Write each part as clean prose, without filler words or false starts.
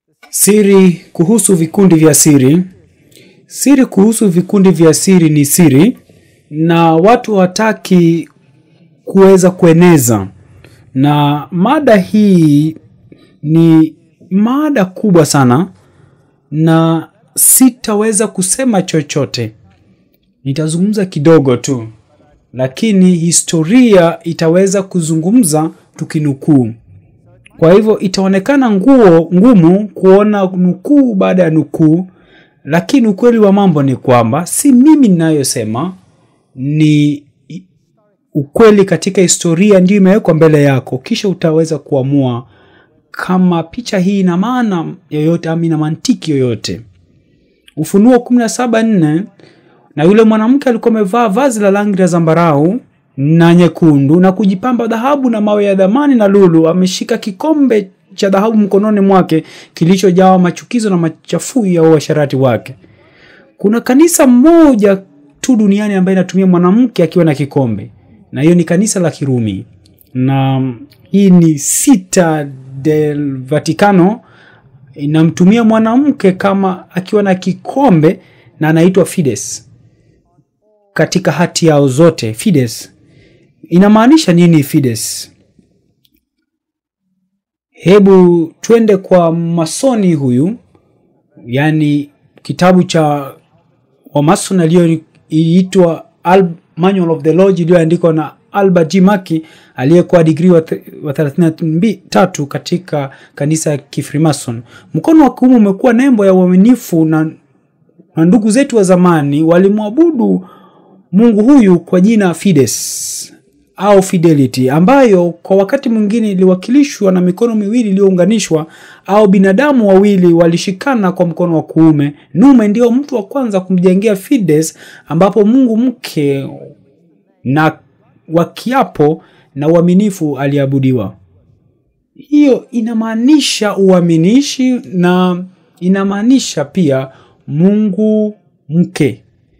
Siri kuhusu vikundi vya siri. Siri kuhusu vikundi vya siri ni siri na watu hawataki kuweza kueneza. Na mada hii ni mada kubwa sana na sitaweza kusema chochote. Nitazungumza kidogo tu, lakini historia itaweza kuzungumza tukinukuu. Kwa hivyo itaonekana ngumu kuona nukuu baada ya nukuu, lakini ukweli wa mambo ni kwamba si mimi ninayosema, ni ukweli katika historia ndio imewekwa mbele yako, kisha utaweza kuamua kama picha hii ina maana yoyote ama ina mantiki yoyote. Ufunuo 17:4, na yule mwanamke alikuwa amevaa vazi la rangi ya zambarau na nyekundu na kujipamba dhahabu na mawe ya dhamani na lulu, ameshika kikombe cha dhahabu mkononi mwake kilichojawa machukizo na machafu ya uasherati wake. Kuna kanisa moja tu duniani ambaye inatumia mwanamke akiwa na kikombe, na hiyo ni kanisa la Kirumi, na hii ni Sita del Vaticano. Inamtumia mwanamke kama akiwa na kikombe na anaitwa Fides katika hati yao zote. Fides inamaanisha nini? Fides, hebu twende kwa masoni huyu, yani kitabu cha Wamasoni iliyoitwa Manual of the Lodge iliyoandikwa na Albert G. Mackey aliyekuwa degree wa 33 katika kanisa ya Kifrimason. Mkono wa kuume umekuwa nembo ya uaminifu, na ndugu zetu wa zamani walimwabudu Mungu huyu kwa jina Fides au Fidelity, ambayo kwa wakati mwingine iliwakilishwa na mikono miwili iliyounganishwa au binadamu wawili walishikana kwa mkono wa kuume. Nume ndio mtu wa kwanza kumjengea Fides, ambapo Mungu mke na wa kiapo na uaminifu aliabudiwa. Hiyo inamaanisha uaminishi na inamaanisha pia Mungu mke.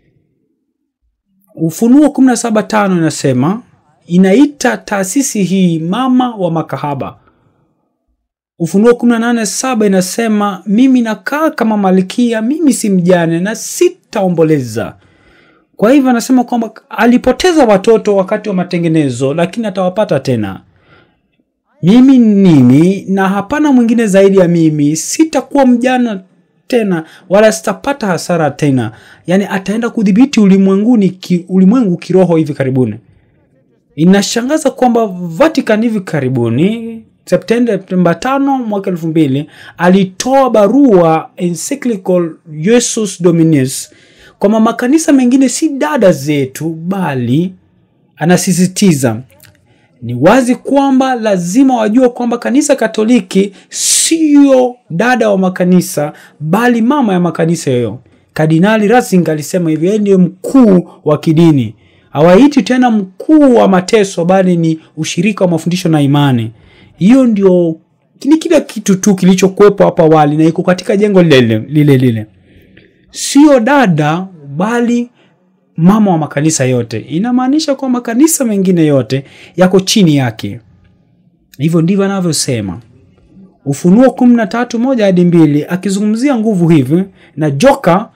Ufunuo 17:5 inasema, inaita taasisi hii mama wa makahaba. Ufunuo 18:7 inasema, mimi nakaa kama malkia, mimi si mjane na sitaomboleza. Kwa hivyo anasema kwamba alipoteza watoto wakati wa matengenezo, lakini atawapata tena. Mimi nini na hapana mwingine zaidi ya mimi, sitakuwa mjana tena wala sitapata hasara tena. Yani ataenda kudhibiti ulimwengu kiroho hivi karibuni. Inashangaza kwamba Vatican hivi karibuni Septemba 5 mwaka 2000 alitoa barua encyclical Jesus Dominus kwa makanisa mengine si dada zetu, bali anasisitiza ni wazi kwamba lazima wajue kwamba kanisa Katoliki sio dada wa makanisa, bali mama ya makanisa yoyo. Kardinali Ratzinger alisema hivi, yeye ndiye mkuu wa kidini. Hawaiti tena mkuu wa mateso, bali ni ushirika wa mafundisho na imani. Hiyo ndio ni kila kitu tu kilichokuwepo hapa awali na iko katika jengo lile. Sio dada, bali mama wa makanisa yote. Inamaanisha kwa makanisa mengine yote yako chini yake. Hivyo ndivyo anavyosema. Ufunuo 13:1-2 akizungumzia nguvu hivi, na joka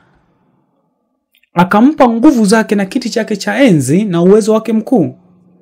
akampa nguvu zake na kiti chake cha enzi na uwezo wake mkuu.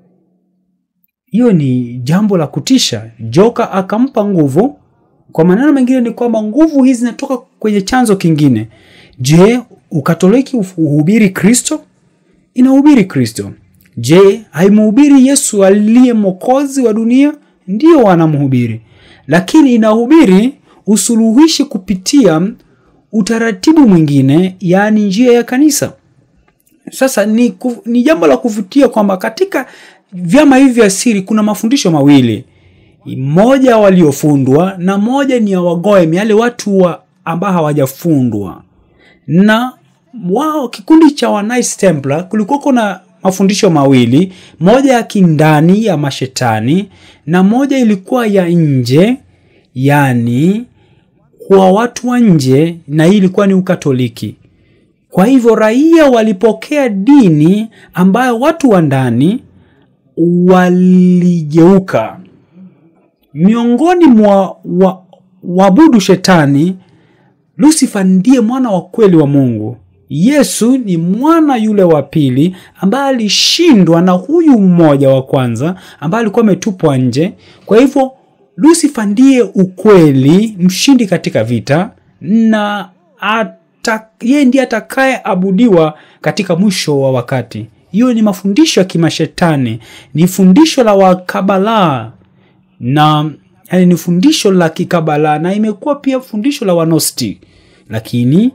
Hiyo ni jambo la kutisha. Joka akampa nguvu. Kwa maneno mengine ni kwamba nguvu hizi zinatoka kwenye chanzo kingine. Je, Ukatoliki uhubiri Kristo? Inahubiri Kristo. Je, haimhubiri Yesu aliye mwokozi wa dunia? Ndio wanamhubiri. Lakini inahubiri usuluhishi kupitia utaratibu mwingine, yani njia ya kanisa. Sasa ni jambo la kuvutia kwamba katika vyama hivi vya siri kuna mafundisho mawili. Moja waliofundwa na moja ni ya wagoem, yale watu ambao hawajafundwa. Na wao kikundi cha wa Knights Templar kulikuwa kuna mafundisho mawili, moja ya kindani ya mashetani na moja ilikuwa ya nje, yani kwa watu wa nje, na hii ilikuwa ni Ukatoliki. Kwa hivyo raia walipokea dini ambayo watu wa ndani waligeuka. Miongoni mwa waabudu shetani, Lucifer ndiye mwana wa kweli wa Mungu. Yesu ni mwana yule wa pili ambaye alishindwa na huyu mmoja wa kwanza ambaye alikuwa ametupwa nje. Kwa hivyo Lucifer ndiye ukweli, mshindi katika vita, na yeye ndiye atakaye abudiwa katika mwisho wa wakati. Hiyo ni mafundisho ya kimashetani, ni fundisho la wakabala, na yani ni fundisho la kikabala, na imekuwa pia fundisho la wanosti, lakini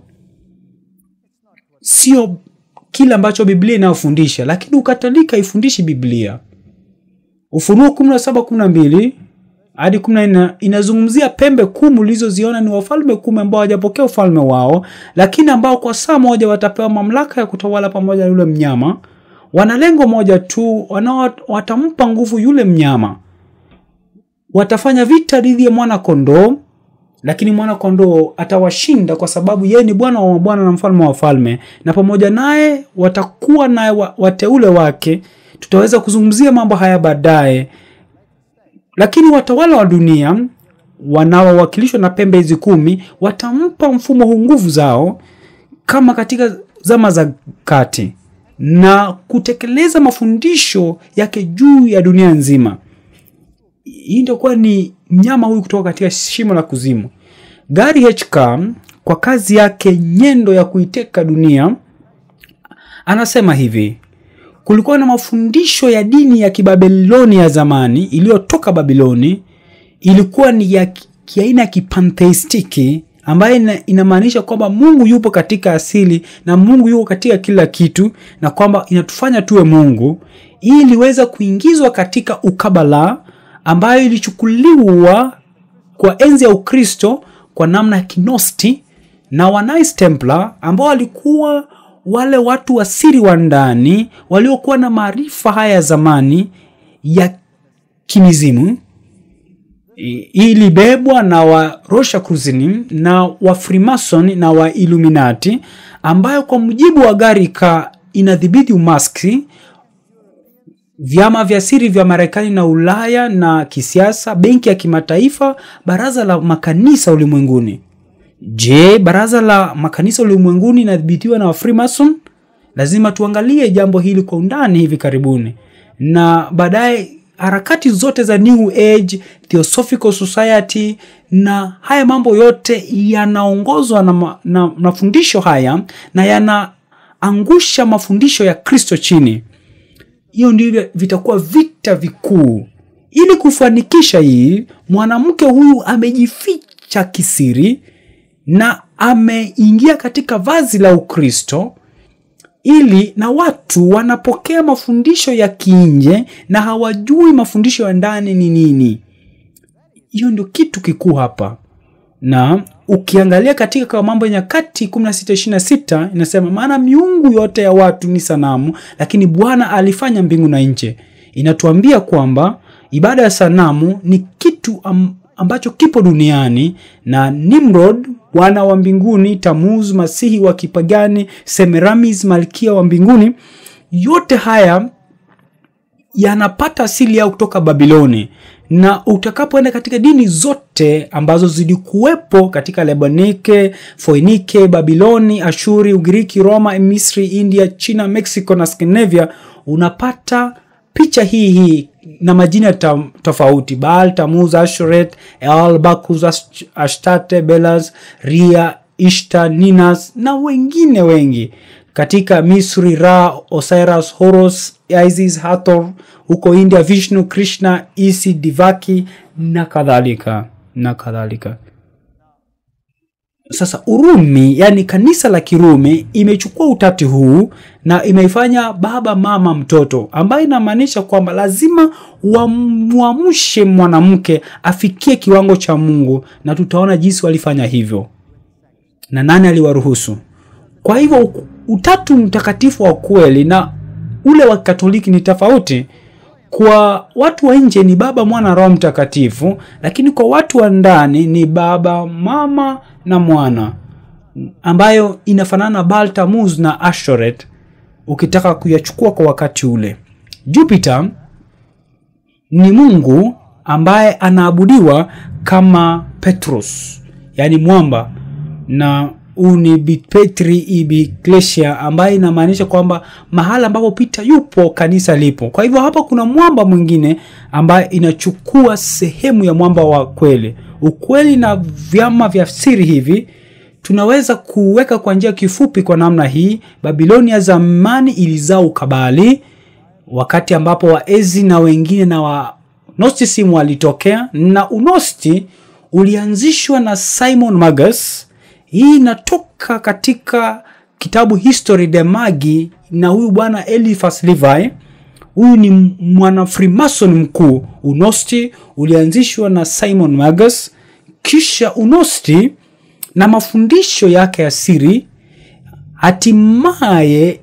sio kila ambacho Biblia inafundisha. Lakini Ukatolika ifundishi Biblia. Ufunuo 17:12 hadi 14 inazungumzia pembe 10 ulizoziona ni wafalme 10 ambao hawajapokea ufalme wao, lakini ambao kwa saa moja watapewa mamlaka ya kutawala pamoja na yule mnyama. Wana lengo moja tu, watampa nguvu yule mnyama. Watafanya vita dhidi ya mwana kondoo, lakini mwana kondoo atawashinda kwa sababu yeye ni Bwana wa mabwana na mfalme wa wafalme, na pamoja naye watakuwa naye wateule wake. Tutaweza kuzungumzia mambo haya baadaye. Lakini watawala wa dunia wanaowakilishwa na pembe hizi 10 watampa mfumo huu nguvu zao kama katika zama za kati, na kutekeleza mafundisho yake juu ya dunia nzima. Hii ndio kwa ni mnyama huyu kutoka katika shimo la kuzimu. Gary HK kwa kazi yake Nyendo ya Kuiteka Dunia anasema hivi: kulikuwa na mafundisho ya dini ya Kibabiloni ya zamani iliyotoka Babiloni, ilikuwa ni ya kiaina ya kipantheistiki, ambayo inamaanisha kwamba Mungu yupo katika asili na Mungu yupo katika kila kitu, na kwamba inatufanya tuwe Mungu. Hii iliweza kuingizwa katika ukabala, ambayo ilichukuliwa kwa enzi ya Ukristo kwa namna ya kinosti, na wa Knights Templar ambao walikuwa wale watu wa siri wa ndani waliokuwa na maarifa haya zamani ya kimizimu. Ili bebwa na wa Rosicrucian na wa Freemason na wa Illuminati, ambayo kwa mujibu wa Garika inadhibiti umaski, vyama vya siri vya Marekani na Ulaya na kisiasa, benki ya kimataifa, baraza la makanisa ulimwenguni. Je, baraza la makanisa ulimwenguni inadhibitiwa na wa Freemason? Lazima tuangalie jambo hili kwa undani hivi karibuni. Na baadaye harakati zote za New Age, Theosophical Society, na haya mambo yote yanaongozwa na mafundisho haya, na yanaangusha mafundisho ya Kristo chini. Hiyo ndio vitakuwa vita vikuu. Ili kufanikisha hii, mwanamke huyu amejificha kisiri na ameingia katika vazi la Ukristo, ili na watu wanapokea mafundisho ya kinje na hawajui mafundisho ya ndani ni nini. Hiyo ndio kitu kikuu hapa. Na ukiangalia katika kwa Mambo ya Nyakati 16:26 inasema, maana miungu yote ya watu ni sanamu, lakini Bwana alifanya mbingu na nchi. Inatuambia kwamba ibada ya sanamu ni kitu ambacho kipo duniani, na Nimrod bwana wa mbinguni, Tammuz masihi wa kipagani, Semiramis malkia wa mbinguni, yote haya yanapata asili yao kutoka Babiloni. Na utakapoenda katika dini zote ambazo zilikuwepo katika Lebanike, Foinike, Babiloni, Ashuri, Ugiriki, Roma, Misri, India, China, Mexico na Scandinavia, unapata picha hii na majina tofauti: Baal, Tammuz, Ashoret, El, Bacchus, Astarte, Belaz, Ria, Ishtar, Ninas na wengine wengi. Katika Misri, Ra, Osiris, Horus, Isis, Hathor. Huko India, Vishnu, Krishna, Isi, Devaki na kadhalika na kadhalika. Sasa Urumi, yani kanisa la Kirumi, imechukua utatu huu na imeifanya baba, mama, mtoto, ambayo inamaanisha kwamba lazima wamuamshe mwanamke afikie kiwango cha Mungu, na tutaona jinsi walifanya hivyo na nani aliwaruhusu. Kwa hivyo utatu mtakatifu wa kweli na ule wa Katoliki ni tofauti. Kwa watu wa nje ni Baba, Mwana, Roho Mtakatifu, lakini kwa watu wa ndani ni Baba, Mama na Mwana, ambayo inafanana Baal, Tammuz na Ashoret ukitaka kuyachukua kwa wakati ule. Jupiter ni Mungu ambaye anaabudiwa kama Petrus, yani mwamba, na ni Petri Ecclesia, ambaye inamaanisha kwamba mahala ambapo Peter yupo kanisa lipo. Kwa hivyo hapa kuna mwamba mwingine ambaye inachukua sehemu ya mwamba wa kweli. Ukweli na vyama vya siri hivi tunaweza kuweka kwa njia kifupi kwa namna hii. Babiloni ya zamani ilizaa ukabali, wakati ambapo waezi na wengine na wa Gnosticism walitokea, na Unosti ulianzishwa na Simon Magus. Hii inatoka katika kitabu History de Magi, na huyu bwana Eliphas Levi, huyu ni mwana Freemason mkuu. Unosti ulianzishwa na Simon Magus, kisha Unosti na mafundisho yake ya siri hatimaye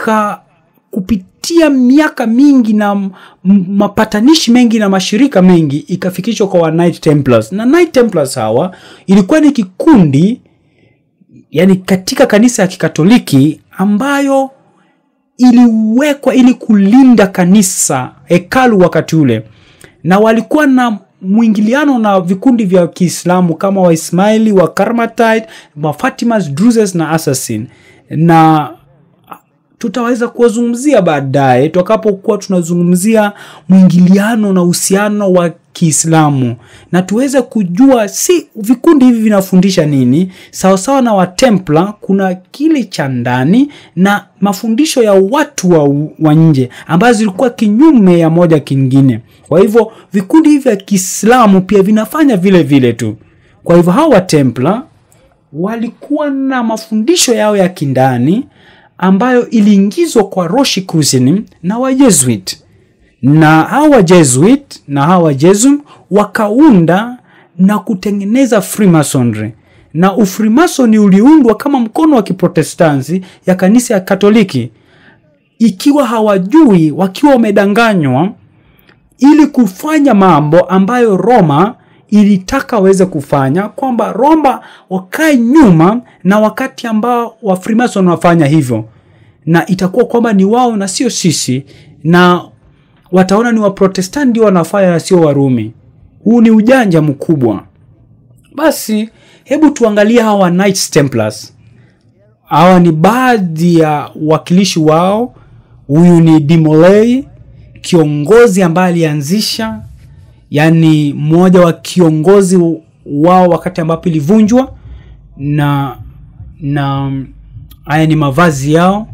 kupitia miaka mingi na mapatanishi mengi na mashirika mengi ikafikishwa kwa Knight Templars. Na Knight Templars hawa ilikuwa ni kikundi, yani katika kanisa ya Kikatoliki, ambayo iliwekwa ili kulinda kanisa, hekalu wakati ule, na walikuwa na mwingiliano na vikundi vya Kiislamu kama wa Ismaili, wa Carmelite, wa Fatimas, Druzes na Assassin. Na tutaweza kuwazungumzia baadaye tutakapokuwa tunazungumzia mwingiliano na uhusiano wa Kiislamu, na tuweze kujua si vikundi hivi vinafundisha nini. Sawa sawa na wa Templar, kuna kile cha ndani na mafundisho ya watu wa nje ambazo zilikuwa kinyume ya moja kingine. Kwa hivyo vikundi hivi vya Kiislamu pia vinafanya vile vile tu. Kwa hivyo hawa Templar walikuwa na mafundisho yao ya kindani ambayo iliingizwa kwa Rosicrucianism na wa Jesuit. Na hawa Jesuit na hawa Jesuit wakaunda na kutengeneza Freemasonry. Na Ufreemasoni uliundwa kama mkono wa Kiprotestanti ya kanisa ya Katoliki, ikiwa hawajui, wakiwa wamedanganywa, ili kufanya mambo ambayo Roma ilitaka waweze kufanya, kwamba Roma wakae nyuma na wakati ambao wa Freemason wafanya hivyo, na itakuwa kwamba ni wao na sio sisi, na wataona ni wa Protestanti ndio wanafanya na sio Warumi. Huu ni ujanja mkubwa. Basi hebu tuangalie hawa Knights Templars. Hawa ni baadhi ya wakilishi wao. Huyu ni De Molay, kiongozi ambaye alianzisha, yani mmoja wa kiongozi wao wakati ambapo ilivunjwa, na haya ni mavazi yao,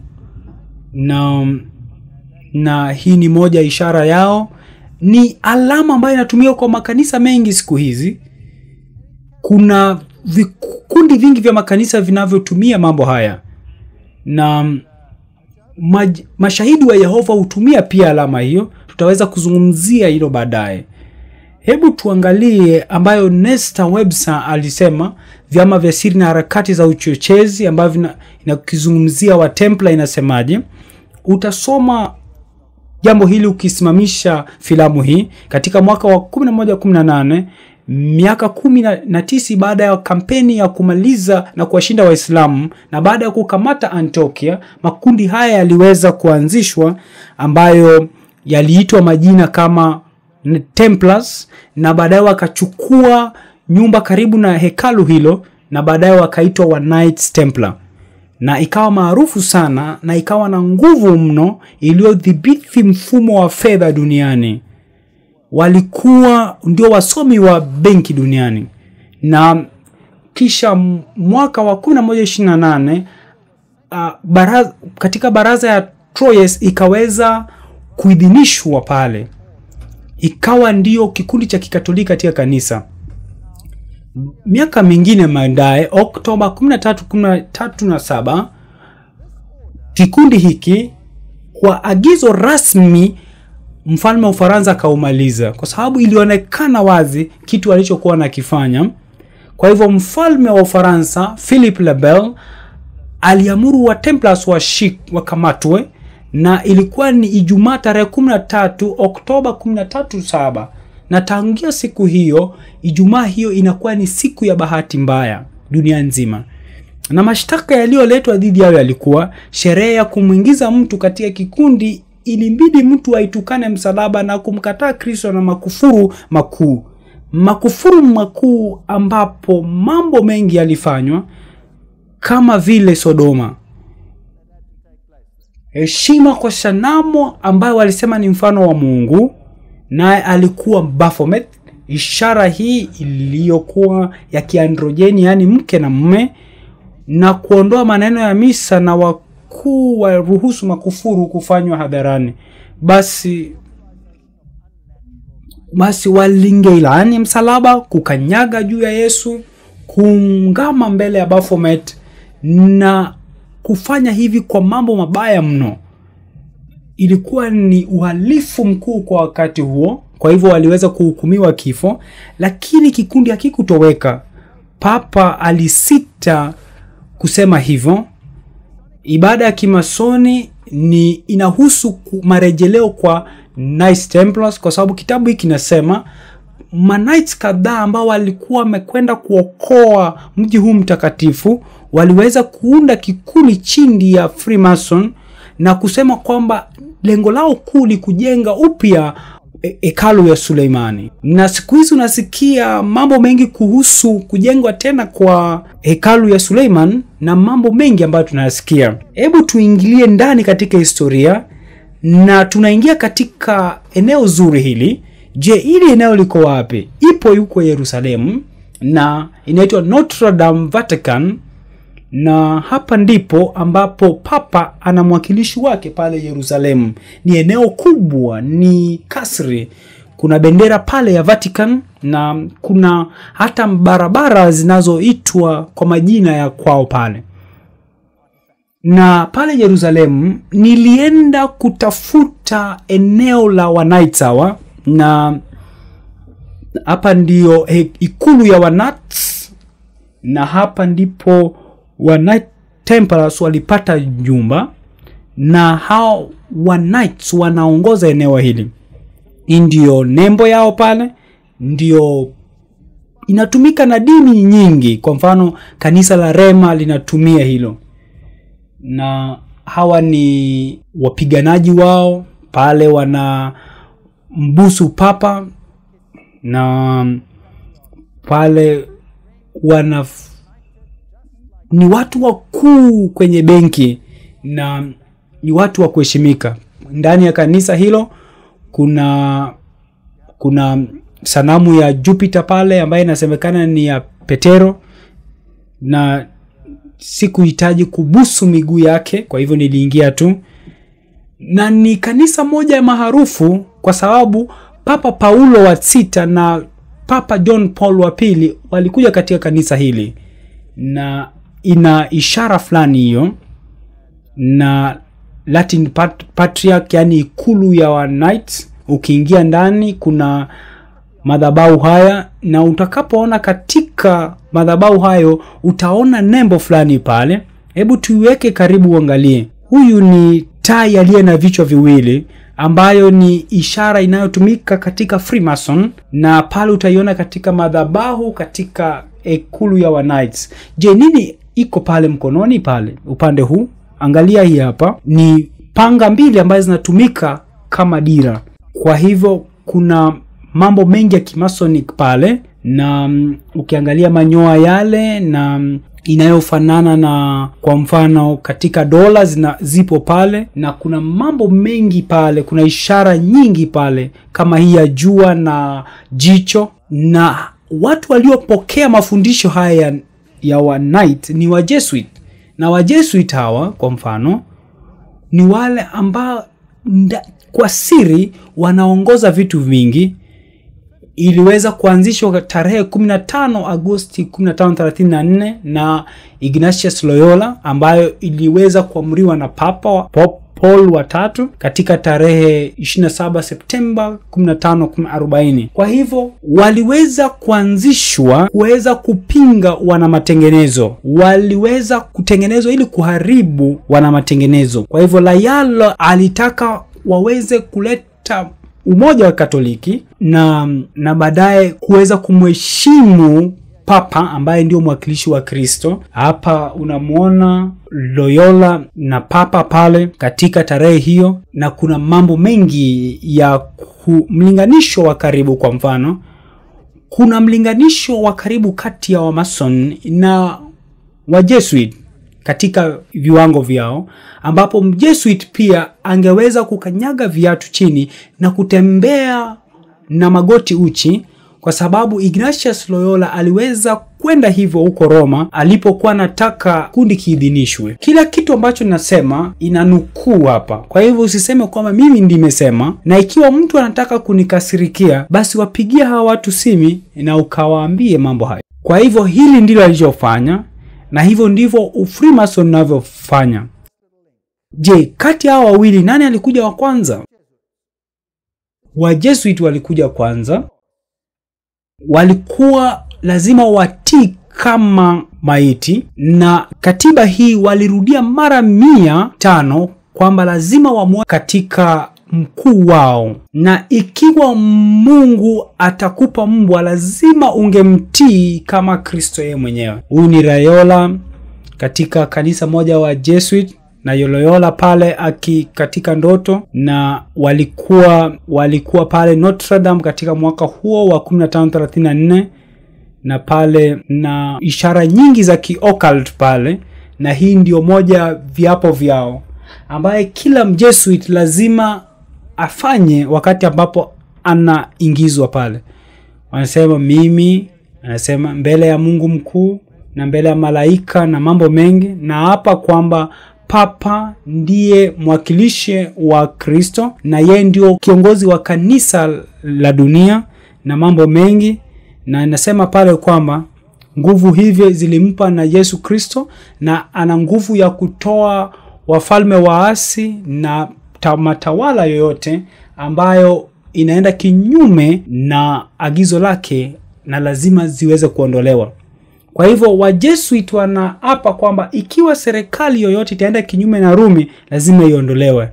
na hii ni moja ishara yao. Ni alama ambayo inatumika kwa makanisa mengi siku hizi. Kuna vikundi vingi vya makanisa vinavyotumia mambo haya, na mashahidi wa Yehova hutumia pia alama hiyo. Tutaweza kuzungumzia hilo baadaye. Hebu tuangalie ambayo Nestor Webster alisema, vyama vya siri na harakati za uchochezi, ambavyo inakizungumzia wa Templar inasemaje. Utasoma jambo hili ukisimamisha filamu hii katika mwaka wa 1118, miaka 19 baada ya kampeni ya kumaliza na kuwashinda Waislamu na baada ya kukamata Antiokia. Makundi haya yaliweza kuanzishwa ambayo yaliitwa majina kama Templars, na baadaye wakachukua nyumba karibu na hekalu hilo, na baadaye wakaitwa wa Knights Templar, na ikawa maarufu sana na ikawa na nguvu mno iliyodhibiti mfumo wa fedha duniani. Walikuwa ndio wasomi wa benki duniani. Na kisha mwaka wa 1128 katika baraza ya Troyes ikaweza kuidhinishwa pale, ikawa ndio kikundi cha Kikatoliki katika kanisa. Miaka mingine baadaye, Oktoba 1337, kikundi hiki kwa agizo rasmi mfalme wa Ufaransa kaumaliza, kwa sababu ilionekana wazi kitu alichokuwa nakifanya. Kwa hivyo mfalme wa Ufaransa Philip le Bel aliamuru wa Templars wakamatwe, na ilikuwa ni Ijumaa tarehe 13 Oktoba 1337. Na tangia siku hiyo, Ijumaa hiyo inakuwa ni siku ya bahati mbaya dunia nzima. Na mashtaka yaliyoletwa dhidi yao yalikuwa sherehe ya kumuingiza mtu katika kikundi ilimbidi mtu aitukane msalaba na kumkataa Kristo na makufuru makuu. Makufuru makuu ambapo mambo mengi yalifanywa kama vile Sodoma. Heshima kwa sanamu ambayo walisema ni mfano wa Mungu, naye alikuwa Baphomet. Ishara hii iliyokuwa ya kiandrojeni, yani mke na mume, na kuondoa maneno ya misa na wakuu wa ruhusu makufuru kufanywa hadharani. Basi walingeilani msalaba, kukanyaga juu ya Yesu, kuungama mbele ya Baphomet na kufanya hivi kwa mambo mabaya mno. Ilikuwa ni uhalifu mkuu kwa wakati huo. Kwa hivyo waliweza kuhukumiwa kifo, lakini kikundi hakikutoweka. Papa alisita kusema hivyo. Ibada ya kimasoni ni inahusu marejeleo kwa Knights Templars, kwa sababu kitabu hiki kinasema Knights kadhaa ambao walikuwa wamekwenda kuokoa mji huu mtakatifu waliweza kuunda kikundi chini ya Freemason na kusema kwamba lengo lao kuu ni kujenga upya hekalu ya Suleimani. Na siku hizi unasikia mambo mengi kuhusu kujengwa tena kwa hekalu ya Suleiman na mambo mengi ambayo tunayasikia. Hebu tuingilie ndani katika historia, na tunaingia katika eneo zuri hili. Je, hili eneo liko wapi? Ipo yuko Yerusalemu na inaitwa Notre Dame Vatican, na hapa ndipo ambapo Papa ana mwakilishi wake pale Yerusalemu. Ni eneo kubwa, ni kasri. Kuna bendera pale ya Vatican na kuna hata barabara zinazoitwa kwa majina ya kwao pale. Na pale Yerusalemu nilienda kutafuta eneo la Knights hawa, na hapa ndio ikulu ya Knights, na hapa ndipo Knights Templars walipata jumba, na hao Knights wanaongoza eneo hili. Ndio nembo yao pale, ndio inatumika na dini nyingi. Kwa mfano kanisa la Rema linatumia hilo, na hawa ni wapiganaji wao pale, wana mbusu Papa, na pale ni watu wakuu kwenye benki na ni watu wa kuheshimika. Ndani ya kanisa hilo kuna sanamu ya Jupiter pale ambayo inasemekana ni ya Petero, na sikuhitaji kubusu miguu yake, kwa hivyo niliingia tu. Na ni kanisa moja ya maarufu kwa sababu Papa Paulo wa 6 na Papa John Paul wa 2 walikuja katika kanisa hili, na ina ishara fulani hiyo. Na Latin Patriarch, yani ikulu ya Knights, ukiingia ndani kuna madhabahu haya, na utakapoona katika madhabahu hayo utaona nembo fulani pale. Hebu tuiweke karibu uangalie. Huyu ni tai aliye na vichwa viwili, ambayo ni ishara inayotumika katika Freemason, na pale utaiona katika madhabahu katika ikulu ya Knights. Je, nini iko pale mkononi pale upande huu? Angalia hii hapa, ni panga mbili ambazo zinatumika kama dira. Kwa hivyo kuna mambo mengi ya kimasonic pale, na ukiangalia manyoya yale na inayofanana na kwa mfano katika dola zipo pale, na kuna mambo mengi pale. Kuna ishara nyingi pale kama hii ya jua na jicho, na watu waliopokea mafundisho haya ya Knight ni Wajesuit. Na Wajesuit hawa kwa mfano ni wale ambao kwa siri wanaongoza vitu vingi. Iliweza kuanzishwa tarehe 15 Agosti 1534 na Ignatius Loyola, ambayo iliweza kuamriwa na Papa Paul wa 3 katika tarehe 27 Septemba 1540. Kwa hivyo waliweza kuanzishwa kuweza kupinga wana matengenezo. Waliweza kutengenezwa ili kuharibu wana matengenezo. Kwa hivyo Loyola alitaka waweze kuleta umoja wa Katoliki na baadaye kuweza kumheshimu papa ambaye ndio mwakilishi wa Kristo. Hapa unamuona Loyola na papa pale katika tarehe hiyo, na kuna mambo mengi ya mlinganisho wa karibu. Kwa mfano, kuna mlinganisho wa karibu kati ya Wamason na Wajesuit katika viwango vyao, ambapo Mjesuit pia angeweza kukanyaga viatu chini na kutembea na magoti uchi, kwa sababu Ignatius Loyola aliweza kwenda hivyo huko Roma alipokuwa anataka kundi kiidhinishwe. Kila kitu ambacho ninasema inanukuu hapa, kwa hivyo usiseme kwamba mimi ndimesema. Na ikiwa mtu anataka kunikasirikia, basi wapigie hawa watu simu na ukawaambie mambo haya. Kwa hivyo hili ndilo alichofanya, na hivyo ndivyo Freemason unavyofanya. Je, kati ya hawa wawili nani alikuja wa kwanza? Wajesuit walikuja kwanza. Walikuwa lazima watii kama maiti, na katiba hii walirudia mara 500 kwamba lazima wamue katika mkuu wao, na ikiwa Mungu atakupa mbwa lazima ungemtii kama Kristo yeye mwenyewe. Huyu ni Loyola katika kanisa moja wa Jesuit, na Loyola pale katika ndoto, na walikuwa pale Notre Dame katika mwaka huo wa 1534, na pale na ishara nyingi za ki-occult pale, na hii ndio moja viapo vyao ambaye kila Mjesuit lazima afanye wakati ambapo anaingizwa pale. Anasema mbele ya Mungu mkuu na mbele ya malaika na mambo mengi, na hapa kwamba papa ndiye mwakilishi wa Kristo na yeye ndio kiongozi wa kanisa la dunia na mambo mengi. Na anasema pale kwamba nguvu hivi zilimpa na Yesu Kristo, na ana nguvu ya kutoa wafalme waasi na matawala yoyote ambayo inaenda kinyume na agizo lake, na lazima ziweze kuondolewa. Kwa hivyo Wajesuit wanaapa kwamba ikiwa serikali yoyote itaenda kinyume na Rumi lazima iondolewe,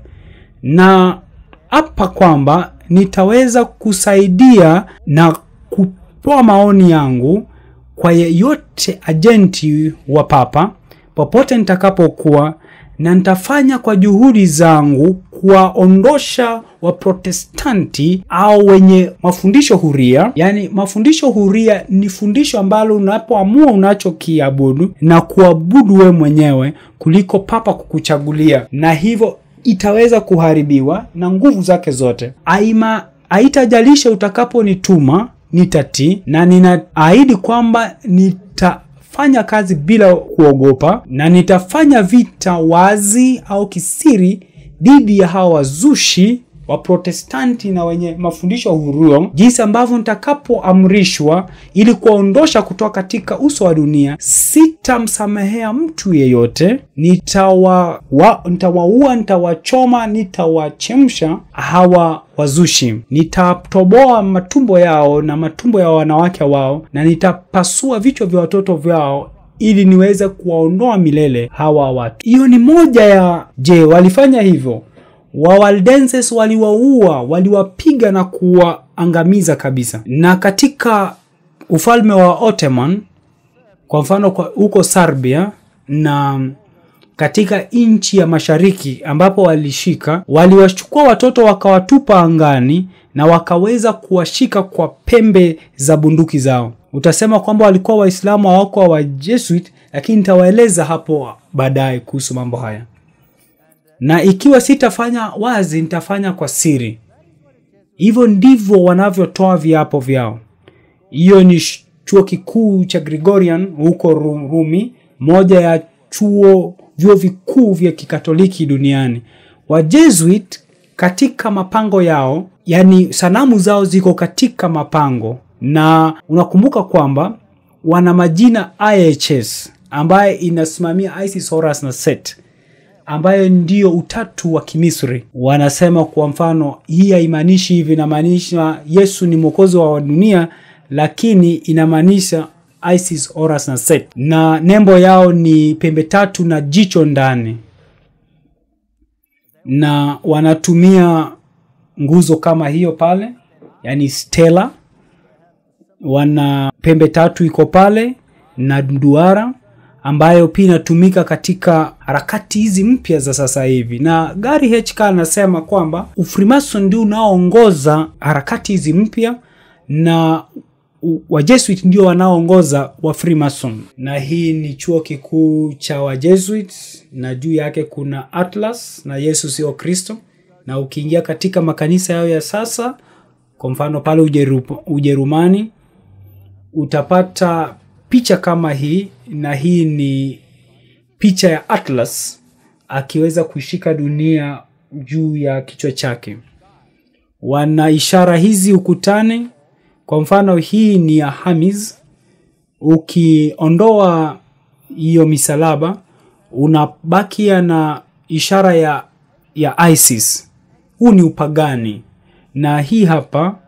na hapa kwamba nitaweza kusaidia na kutoa maoni yangu kwa yeyote agenti wa papa popote nitakapokuwa, na nitafanya kwa juhudi zangu kuwaondosha Waprotestanti au wenye mafundisho huria. Yani mafundisho huria ni fundisho ambalo unapoamua unachokiabudu na kuabudu we mwenyewe kuliko papa kukuchagulia, na hivyo itaweza kuharibiwa na nguvu zake zote. Haitajalisha utakaponituma nitatii, na ninaahidi kwamba nitafanya kazi bila kuogopa, na nitafanya vita wazi au kisiri dhidi ya hawa wazushi wa Protestanti na wenye mafundisho hurio, jinsi ambavyo nitakapoamrishwa ili kuondosha kutoka katika uso wa dunia. Sitamsamehea mtu yeyote, nitawaua, nitawachoma, nitawachemsha hawa wazushi. Nitatoboa matumbo yao na matumbo ya wanawake wao, na nitapasua vichwa vya watoto wao ili niweze kuwaondoa milele hawa watu. Hiyo ni moja ya walifanya hivyo. Waldenses waliwaua, waliwapiga na kuwaangamiza kabisa. Na katika ufalme wa Ottoman, kwa mfano huko Serbia na katika nchi ya mashariki ambapo walishika, waliwachukua watoto wakawatupa angani na wakaweza kuwashika kwa pembe za bunduki zao. Utasema kwamba walikuwa Waislamu hawako wa Jesuit, lakini nitawaeleza hapo baadaye kuhusu mambo haya. Na ikiwa sitafanya wazi, nitafanya kwa siri. Hivyo ndivyo wanavyotoa viapo vyao. Hiyo ni chuo kikuu cha Gregorian huko Rumi, moja ya vyuo vikuu vya Kikatoliki duniani. Wajesuit katika mapango yao, yani sanamu zao ziko katika mapango, na unakumbuka kwamba wana majina IHS ambaye inasimamia Isis, Horus na Set, ambayo ndio utatu wa Kimisri. Wanasema kwa mfano hii haimaanishi hivi, inamaanisha Yesu ni mwokozi wa dunia, lakini inamaanisha Isis, Horus na Set, na nembo yao ni pembe tatu na jicho ndani, na wanatumia nguzo kama hiyo pale, yani stela, wana pembe tatu iko pale na duara ambayo pia inatumika katika harakati hizi mpya za sasa hivi. Na Gary HK anasema kwamba Freemason ndio unaoongoza harakati hizi mpya na wa Jesuit ndio wanaoongoza wa Freemason. Na hii ni chuo kikuu cha wa Jesuit, na juu yake kuna Atlas na Yesu sio Kristo. Na ukiingia katika makanisa yao ya sasa, kwa mfano pale Ujerumani, utapata picha kama hii, na hii ni picha ya Atlas akiweza kuishika dunia juu ya kichwa chake. Wana ishara hizi ukutani. Kwa mfano hii ni ya Hermes. Ukiondoa hiyo misalaba unabakia na ishara ya Isis. Huu ni upagani. Na hii hapa,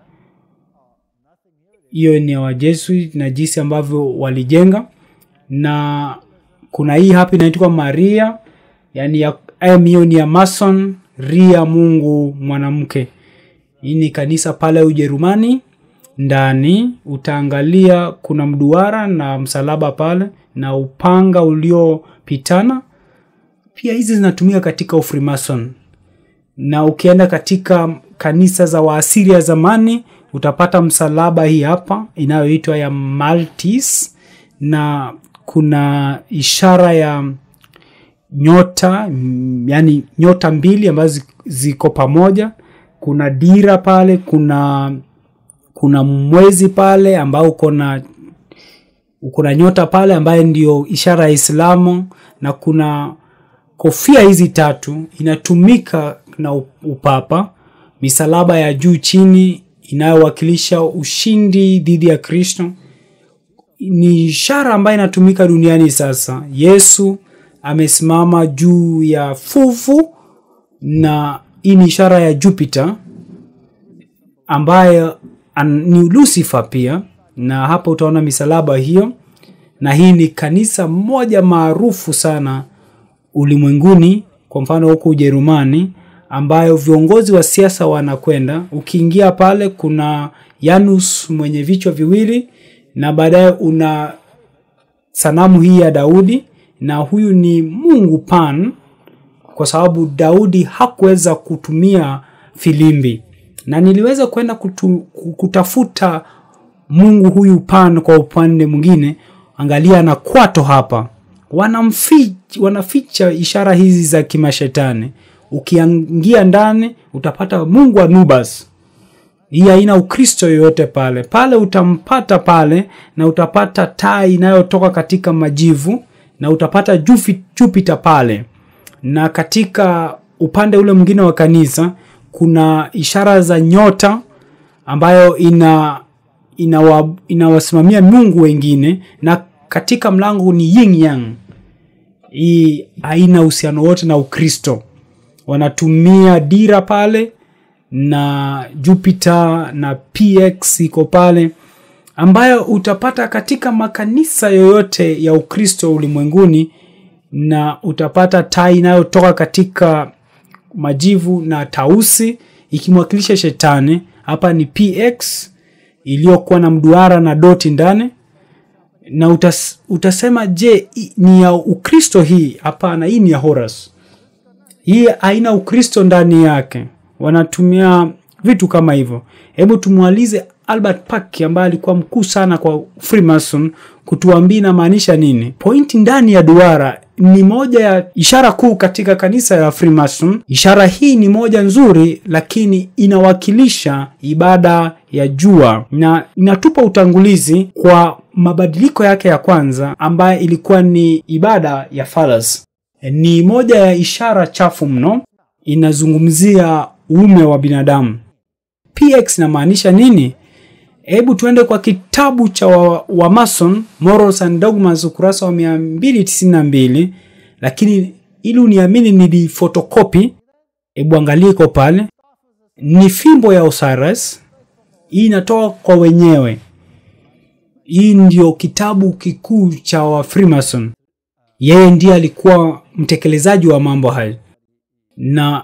hiyo ni wa Jesuit na jinsi ambavyo walijenga. Na kuna hii hapa inaitwa Maria, yani ya hiyo ni ya Mason, Ria Mungu mwanamke. Hii ni kanisa pale Ujerumani. Ndani utaangalia kuna mduara na msalaba pale na upanga uliopitana. Pia hizi zinatumika katika Freemason. Na ukienda katika kanisa za Waasiri ya zamani utapata msalaba hii hapa inayoitwa ya Maltese, na kuna ishara ya nyota, yani nyota mbili ambazo ziko pamoja. Kuna dira pale, kuna mwezi pale ambao uko na nyota pale ambaye ndio ishara ya Islamu, na kuna kofia hizi tatu inatumika na upapa. Misalaba ya juu chini inayowakilisha ushindi dhidi ya Kristo. Ni ishara ambayo inatumika duniani sasa. Yesu amesimama juu ya fuvu, na hii ni ishara ya Jupiter ambaye ni Lucifer pia. Na hapa utaona misalaba hiyo. Na hii ni kanisa moja maarufu sana ulimwenguni, kwa mfano huko Ujerumani, ambayo viongozi wa siasa wanakwenda. Ukiingia pale kuna Janus mwenye vichwa viwili, na baadaye una sanamu hii ya Daudi, na huyu ni Mungu Pan, kwa sababu Daudi hakuweza kutumia filimbi. Na niliweza kwenda kutafuta Mungu huyu Pan kwa upande mwingine. Angalia na kwato hapa. Wanaficha ishara hizi za kimashetani. Ukiingia ndani utapata Mungu Anubis. Hii haina Ukristo yoyote pale. Pale utampata pale, na utapata taa inayotoka katika majivu, na utapata Jupiter pale. Na katika upande ule mwingine wa kanisa kuna ishara za nyota ambayo inawasimamia Mungu wengine, na katika mlango ni yin yang. Hii haina uhusiano wote na Ukristo. Wanatumia dira pale na Jupiter na PX iko pale, ambayo utapata katika makanisa yoyote ya Ukristo ulimwenguni. Na utapata taa inayotoka katika majivu na tausi ikimwakilisha shetani. Hapa ni PX iliyokuwa na mduara na doti ndani. Na utasema je, ni ya Ukristo hii? Hapana, hii ni ya Horus. Hii haina Ukristo ndani yake. Wanatumia vitu kama hivyo. Hebu tumuulize Albert Park ambaye alikuwa mkuu sana kwa Freemason kutuambia na maanisha nini. Pointi ndani ya duara ni moja ya ishara kuu katika kanisa ya Freemason. Ishara hii ni moja nzuri, lakini inawakilisha ibada ya jua, na inatupa utangulizi kwa mabadiliko yake ya kwanza ambaye ilikuwa ni ibada ya Phallus. Ni moja ya ishara chafu mno, inazungumzia uume wa binadamu. PX inamaanisha nini? Hebu tuende kwa kitabu cha wa Mason, Morals and Dogmas, ukurasa wa 292. Lakini ili uniamini ni photocopy. Hebu angalia iko pale. Ni fimbo ya Osiris. Hii inatoka kwa wenyewe. Hii ndio kitabu kikuu cha wa Freemason. Yeye ndiye alikuwa mtekelezaji wa mambo haya. Na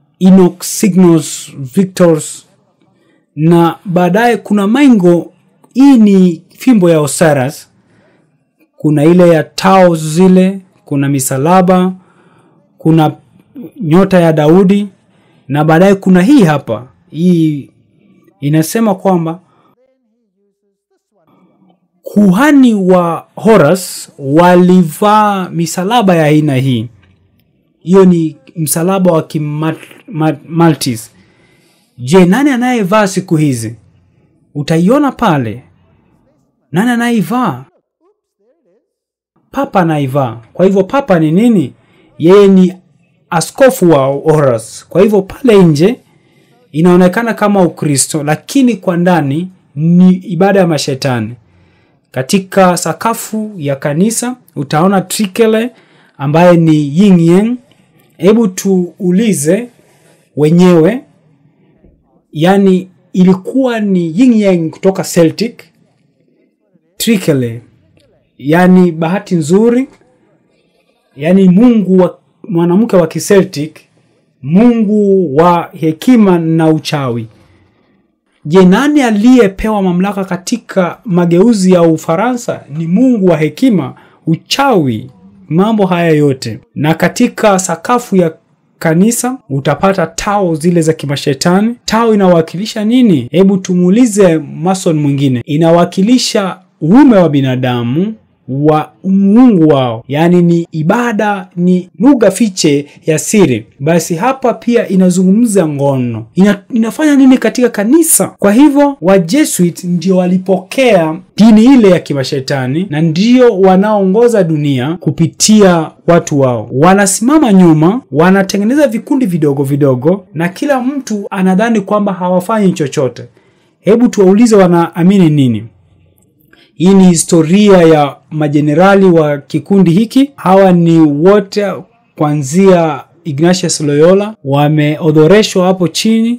Enoch, Cygnus, Victors, na baadaye kuna maingo hii ni fimbo ya Osiris. Kuna ile ya Tao zile, kuna misalaba, kuna nyota ya Daudi, na baadaye kuna hii hapa. Hii inasema kwamba kuhani wa Horus walivaa misalaba ya aina hii. Hiyo ni msalaba wa Maltese. Je, nani anayevaa siku hizi? Utaiona pale. Nani anaivaa? Papa anaivaa. Kwa hivyo papa ni nini? Yeye ni askofu wa Horus. Kwa hivyo pale nje inaonekana kama Ukristo, lakini kwa ndani ni ibada ya mashetani. Katika sakafu ya kanisa utaona trikele ambaye ni yin yang. Hebu tuulize wenyewe, yani ilikuwa ni yin yang kutoka Celtic, trikele yani bahati nzuri, yani mungu wa mwanamke wa Celtic, mungu wa hekima na uchawi. Je, nani aliyepewa mamlaka katika mageuzi ya Ufaransa? Ni mungu wa hekima, uchawi, mambo haya yote. Na katika sakafu ya kanisa utapata tao zile za kimashetani. Tao inawakilisha nini? Hebu tumuulize mason mwingine. Inawakilisha uume wa binadamu wa mungu wao, yani ni ibada, ni lugha fiche ya siri. Basi hapa pia inazungumza ngono. Inafanya nini katika kanisa? Kwa hivyo wa Jesuit ndio walipokea dini ile ya kimashetani na ndio wanaongoza dunia kupitia watu wao. Wanasimama nyuma, wanatengeneza vikundi vidogo vidogo, na kila mtu anadhani kwamba hawafanyi chochote. Hebu tuwaulize wanaamini nini? Hii ni historia ya majenerali wa kikundi hiki. Hawa ni wote kuanzia Ignatius Loyola, wameodhoreshwa hapo chini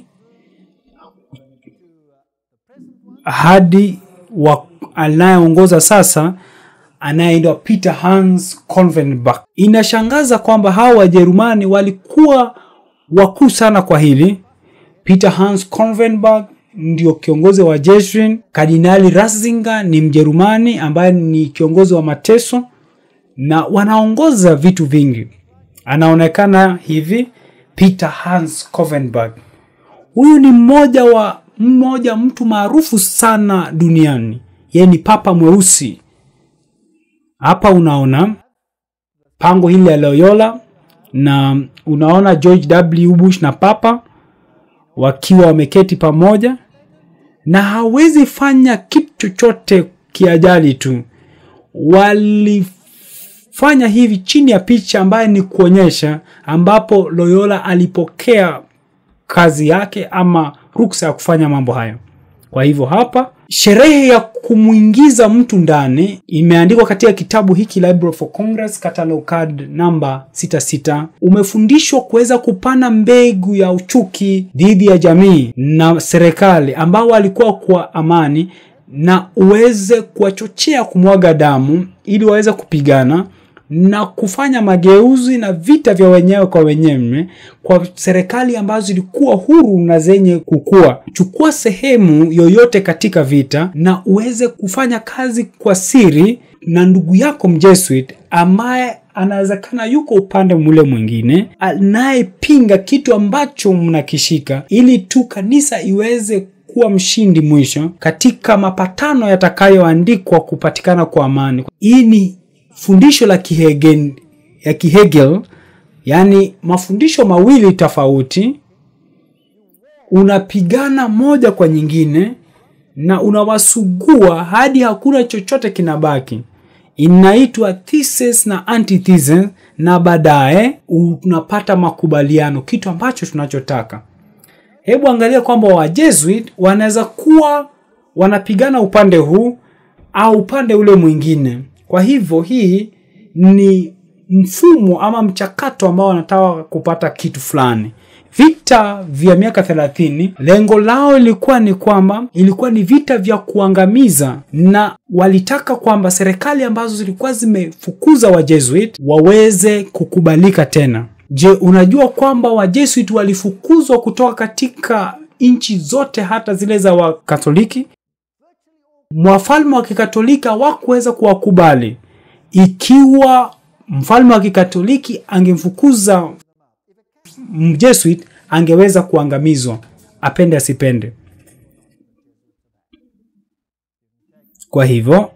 hadi anayeongoza sasa anayeitwa Peter Hans Konvenbach. Inashangaza kwamba hawa Wajerumani walikuwa wakuu sana kwa hili. Peter Hans Konvenbach ndio kiongozi wa Jesuit. Kardinali Ratzinger ni Mjerumani ambaye ni kiongozi wa mateso, na wanaongoza vitu vingi. Anaonekana hivi Peter Hans Konvenbach. Huyu ni mmoja mtu maarufu sana duniani. Yeye ni papa mweusi. Hapa unaona pango hili la Loyola, na unaona George W. Bush na papa wakiwa wameketi pamoja, na hawezi fanya kitu chochote kiajali tu. Walifanya hivi chini ya picha ambayo ni kuonyesha ambapo Loyola alipokea kazi yake ama ruksa ya kufanya mambo hayo. Kwa hivyo hapa sherehe ya kumuingiza mtu ndani imeandikwa katika kitabu hiki Library for Congress Catalog Card namba 66. Umefundishwa kuweza kupanda mbegu ya uchuki dhidi ya jamii na serikali ambao walikuwa kwa amani, na uweze kuwachochea kumwaga damu ili waweze kupigana na kufanya mageuzi na vita vya wenyewe kwa wenyewe kwa serikali ambazo zilikuwa huru na zenye kukua. Chukua sehemu yoyote katika vita na uweze kufanya kazi kwa siri na ndugu yako Mjesuit ambaye anawezekana yuko upande mule mwingine anayepinga kitu ambacho mnakishika, ili tu kanisa iweze kuwa mshindi mwisho katika mapatano yatakayoandikwa kupatikana kwa amani. Hii ni fundisho la Kihegel, yani mafundisho mawili tofauti, unapigana moja kwa nyingine na unawasugua hadi hakuna chochote kinabaki. Inaitwa thesis na antithesis, na baadaye unapata makubaliano, kitu ambacho tunachotaka. Hebu angalia kwamba wa Jesuit wanaweza kuwa wanapigana upande huu au upande ule mwingine. Kwa hivyo hii ni mfumo ama mchakato ambao wanataka kupata kitu fulani. Vita vya miaka 30, lengo lao ilikuwa ni vita vya kuangamiza, na walitaka kwamba serikali ambazo zilikuwa zimefukuza wa Jesuit waweze kukubalika tena. Je, unajua kwamba wa Jesuit walifukuzwa kutoka katika nchi zote, hata zile za Wakatoliki? wafalme wa Kikatolika hawakuweza kuwakubali. Ikiwa mfalme wa Kikatoliki angemfukuza Mjesuit, angeweza kuangamizwa, apende asipende. Kwa hivyo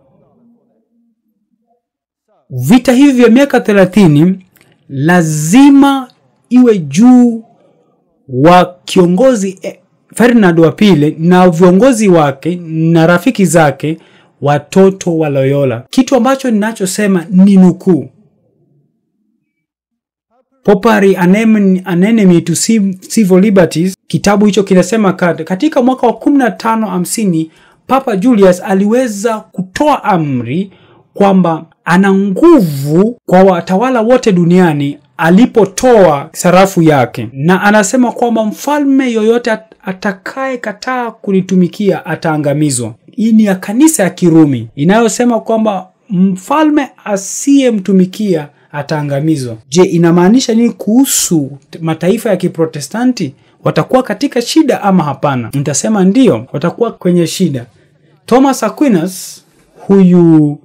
vita hivi vya miaka 30 lazima iwe juu wa kiongozi Ferdinand wa pili na viongozi wake na rafiki zake, watoto wa Loyola. Kitu ambacho ninachosema ni nukuu. Popery an Enemy to Civil Liberties, kitabu hicho kinasema katika mwaka wa 1550 Papa Julius aliweza kutoa amri kwamba ana nguvu kwa watawala wote duniani alipotoa sarafu yake, na anasema kwamba mfalme yoyote atakaye kataa kunitumikia ataangamizwa. Hii ni ya kanisa ya Kirumi inayosema kwamba mfalme asiyemtumikia ataangamizwa. Je, inamaanisha nini kuhusu mataifa ya Kiprotestanti? Watakuwa katika shida ama hapana? Nitasema ndio, watakuwa kwenye shida. Thomas Aquinas, huyu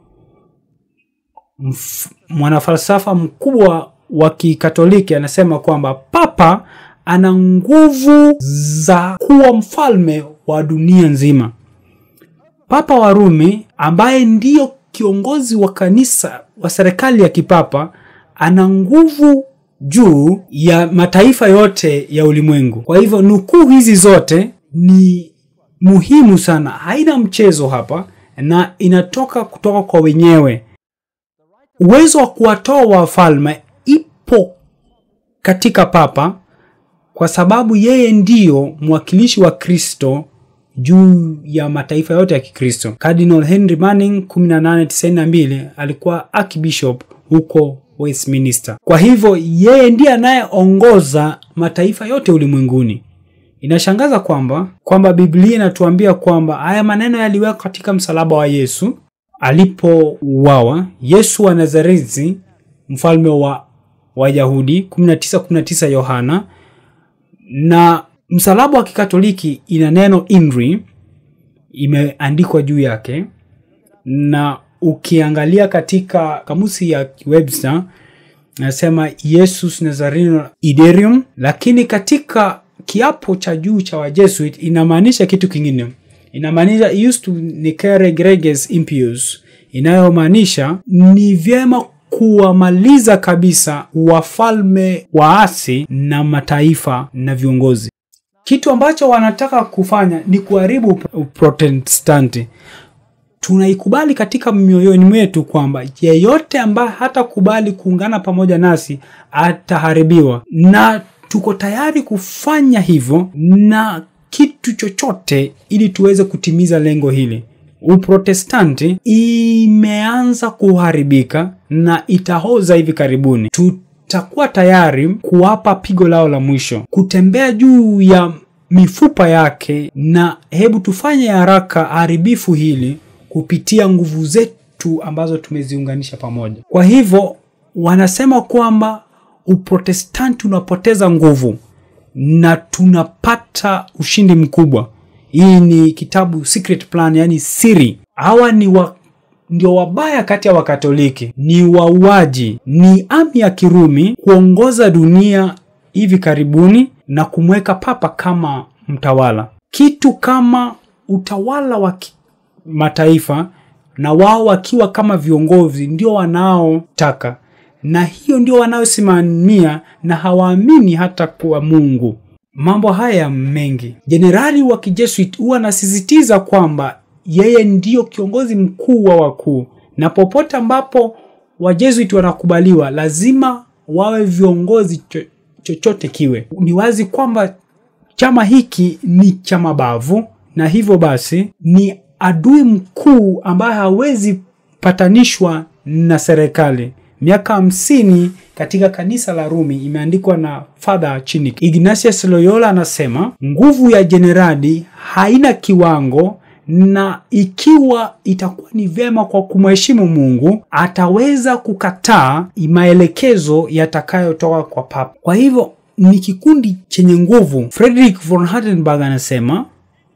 mwanafalsafa mkubwa wa Kikatoliki, anasema kwamba papa ana nguvu za kuwa mfalme wa dunia nzima. Papa wa Rumi, ambaye ndiyo kiongozi wa kanisa wa serikali ya kipapa, ana nguvu juu ya mataifa yote ya ulimwengu. Kwa hivyo nukuu hizi zote ni muhimu sana, haina mchezo hapa, na inatoka kutoka kwa wenyewe. Uwezo wa kuwatoa wafalme ipo katika papa, kwa sababu yeye ndiyo mwakilishi wa Kristo juu ya mataifa yote ya Kikristo. Cardinal Henry Manning 1892 alikuwa archbishop huko Westminster. Kwa hivyo yeye ndiye anayeongoza mataifa yote ulimwenguni. Inashangaza kwamba Biblia inatuambia kwamba haya maneno yaliwekwa katika msalaba wa Yesu alipouawa. Yesu wa Nazareti, mfalme wa Wayahudi, 19:19 Yohana. Na msalaba wa Kikatoliki ina neno INRI imeandikwa juu yake, na ukiangalia katika kamusi ya Webster nasema Jesus Nazareno Iderium, lakini katika kiapo cha juu cha Wajesuit inamaanisha kitu kingine. Inamaanisha used to necare greges impius, inayomaanisha ni vyema kuwamaliza kabisa wafalme waasi na mataifa na viongozi. Kitu ambacho wanataka kufanya ni kuharibu Protestanti. Tunaikubali katika mioyoni mwetu kwamba yeyote ambaye hatakubali kuungana pamoja nasi ataharibiwa, na tuko tayari kufanya hivyo na kitu chochote ili tuweze kutimiza lengo hili. Uprotestanti imeanza kuharibika na itahoza hivi karibuni. Tutakuwa tayari kuwapa pigo lao la mwisho, kutembea juu ya mifupa yake, na hebu tufanye haraka haribifu hili kupitia nguvu zetu ambazo tumeziunganisha pamoja. Kwa hivyo wanasema kwamba Uprotestanti unapoteza nguvu na tunapata ushindi mkubwa. Hii ni kitabu Secret Plan, yani siri. Hawa ndio wabaya kati ya Wakatoliki, ni wauaji, ni ami ya Kirumi kuongoza dunia hivi karibuni na kumweka papa kama mtawala. Kitu kama utawala wa mataifa, na wao wakiwa kama viongozi ndio wanaotaka, na hiyo ndio wanaosimamia, na hawaamini hata kwa Mungu. Mambo haya mengi, jenerali wa Kijesuit huwa anasisitiza kwamba yeye ndio kiongozi mkuu wa wakuu, na popote ambapo Wajesuit wanakubaliwa lazima wawe viongozi chochote kiwe. Ni wazi kwamba chama hiki ni chama bavu, na hivyo basi ni adui mkuu ambaye hawezi patanishwa na serikali. Miaka 50 katika kanisa la Rumi imeandikwa na Father Chinic. Ignatius Loyola anasema nguvu ya jenerali haina kiwango, na ikiwa itakuwa ni vyema kwa kumheshimu Mungu, ataweza kukataa maelekezo yatakayotoka kwa papa. Kwa hivyo ni kikundi chenye nguvu. Friedrich von Hardenberg anasema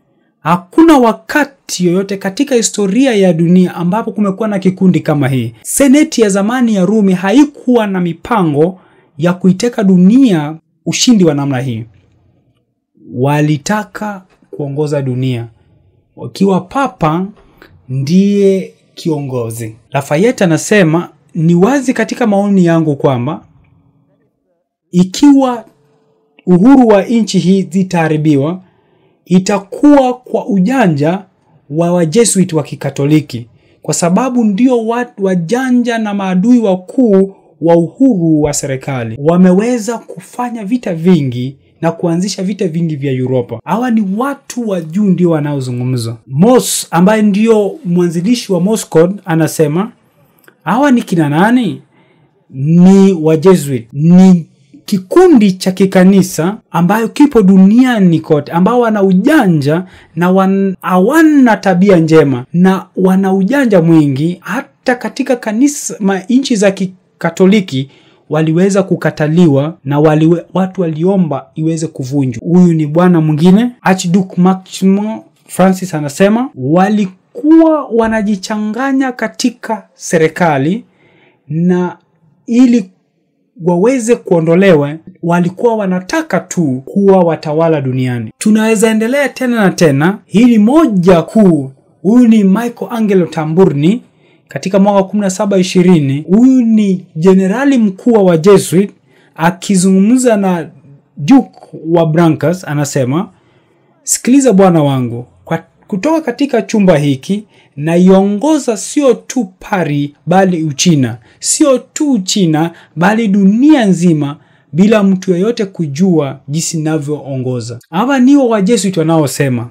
Hakuna wakati yoyote katika historia ya dunia ambapo kumekuwa na kikundi kama hii. Seneti ya zamani ya Rumi haikuwa na mipango ya kuiteka dunia ushindi wa namna hii. Walitaka kuongoza dunia, wakiwa papa ndiye kiongozi. Lafayette anasema, ni wazi katika maoni yangu kwamba ikiwa uhuru wa nchi hii zitaharibiwa, itakuwa kwa ujanja wa Wajesuit wa Kikatoliki, kwa sababu ndio watu wajanja na maadui wakuu wa uhuru wa serikali. Wameweza kufanya vita vingi na kuanzisha vita vingi vya Europa. Hawa ni watu wa juu ndio wanaozungumzwa. Moss ambaye ndio mwanzilishi wa Morse Code anasema, hawa ni kina nani? Ni Wajesuit. Ni kikundi cha kikanisa ambayo kipo duniani kote, ambao wana ujanja na hawana tabia njema na wana ujanja mwingi. Hata katika kanisa nchi za Kikatoliki waliweza kukataliwa na watu waliomba iweze kuvunjwa. Huyu ni bwana mwingine, Archduke Maximin Francis anasema, walikuwa wanajichanganya katika serikali, na ili waweze kuondolewa walikuwa wanataka tu kuwa watawala duniani. Tunaweza endelea tena na tena. Hili moja kuu. Huyu ni Michelangelo Tamburni katika mwaka 1720. Huyu ni jenerali mkuu wa Jesuit akizungumza na Duke wa Brancas anasema, sikiliza bwana wangu, kutoka katika chumba hiki na iongoza sio tu Paris bali Uchina, sio tu Uchina bali dunia nzima, bila mtu yeyote kujua jinsi ninavyoongoza. Hawa ndio wa Jesuit wanaosema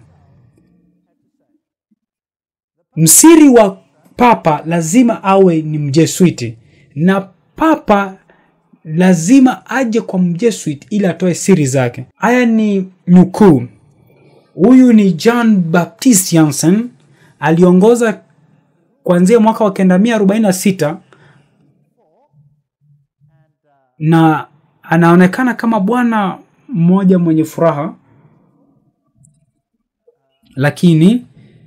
msiri wa papa lazima awe ni Mjesuiti, na papa lazima aje kwa Mjesuit ili atoe siri zake. Haya ni nukuu. Huyu ni Jean Baptiste Jansen, aliongoza kuanzia mwaka wa 1946 na anaonekana kama bwana mmoja mwenye furaha, lakini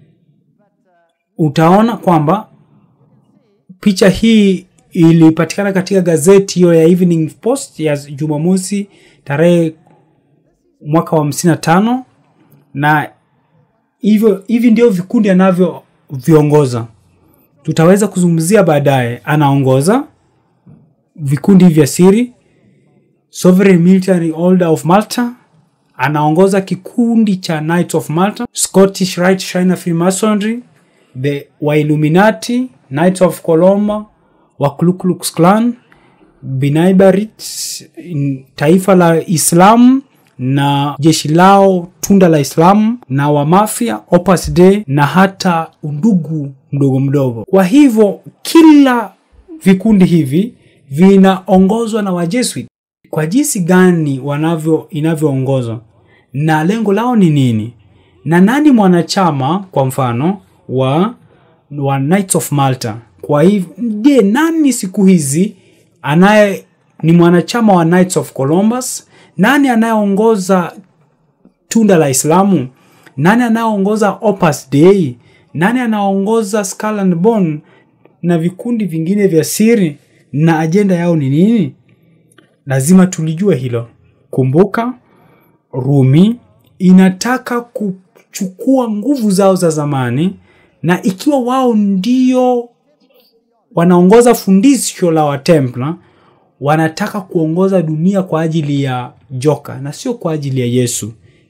utaona kwamba picha hii ilipatikana katika gazeti hiyo ya Evening Post ya Jumamosi tarehe mwaka wa 55, na hivi ndio vikundi anavyo viongoza. Tutaweza kuzungumzia baadaye. Anaongoza vikundi vya siri, Sovereign Military Order of Malta, anaongoza kikundi cha Knights of Malta, Scottish Rite Shiner Freemasonry, the Illuminati, Knights of Colombo, wa Ku Klux Klan, B'nai B'rith, taifa la Islam na jeshi lao tunda la Islam, na wa Mafia, Opus Dei, na hata undugu mdogo mdogo. Kwa hivyo kila vikundi hivi vinaongozwa na Wajesuit. Kwa jinsi gani inavyoongozwa na lengo lao ni nini, na nani mwanachama kwa mfano wa Knights of Malta? Kwa hivyo je, nani siku hizi ni mwanachama wa Knights of Columbus? Nani anayeongoza tunda la Islamu? Nani anayeongoza Opus Dei? Nani anaongoza Skull and Bone na vikundi vingine vya siri, na ajenda yao ni nini? Lazima tulijue hilo. Kumbuka, Rumi inataka kuchukua nguvu zao za zamani, na ikiwa wao ndio wanaongoza fundisho la Watempla, wanataka kuongoza dunia kwa ajili ya joka na sio kwa ajili ya Yesu.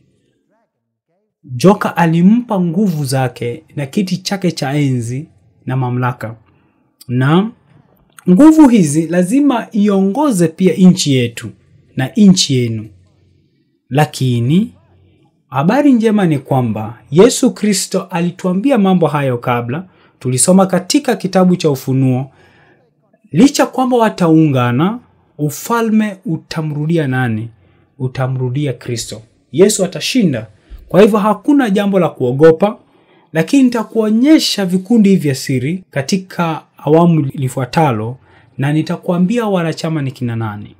Joka alimpa nguvu zake na kiti chake cha enzi na mamlaka, na nguvu hizi lazima iongoze pia nchi yetu na nchi yenu. Lakini habari njema ni kwamba Yesu Kristo alituambia mambo hayo kabla. Tulisoma katika kitabu cha Ufunuo, licha kwamba wataungana, ufalme utamrudia nani? Utamrudia Kristo. Yesu atashinda. Kwa hivyo hakuna jambo la kuogopa, lakini nitakuonyesha vikundi vya siri katika awamu lifuatalo, na nitakuambia wanachama ni kina nani.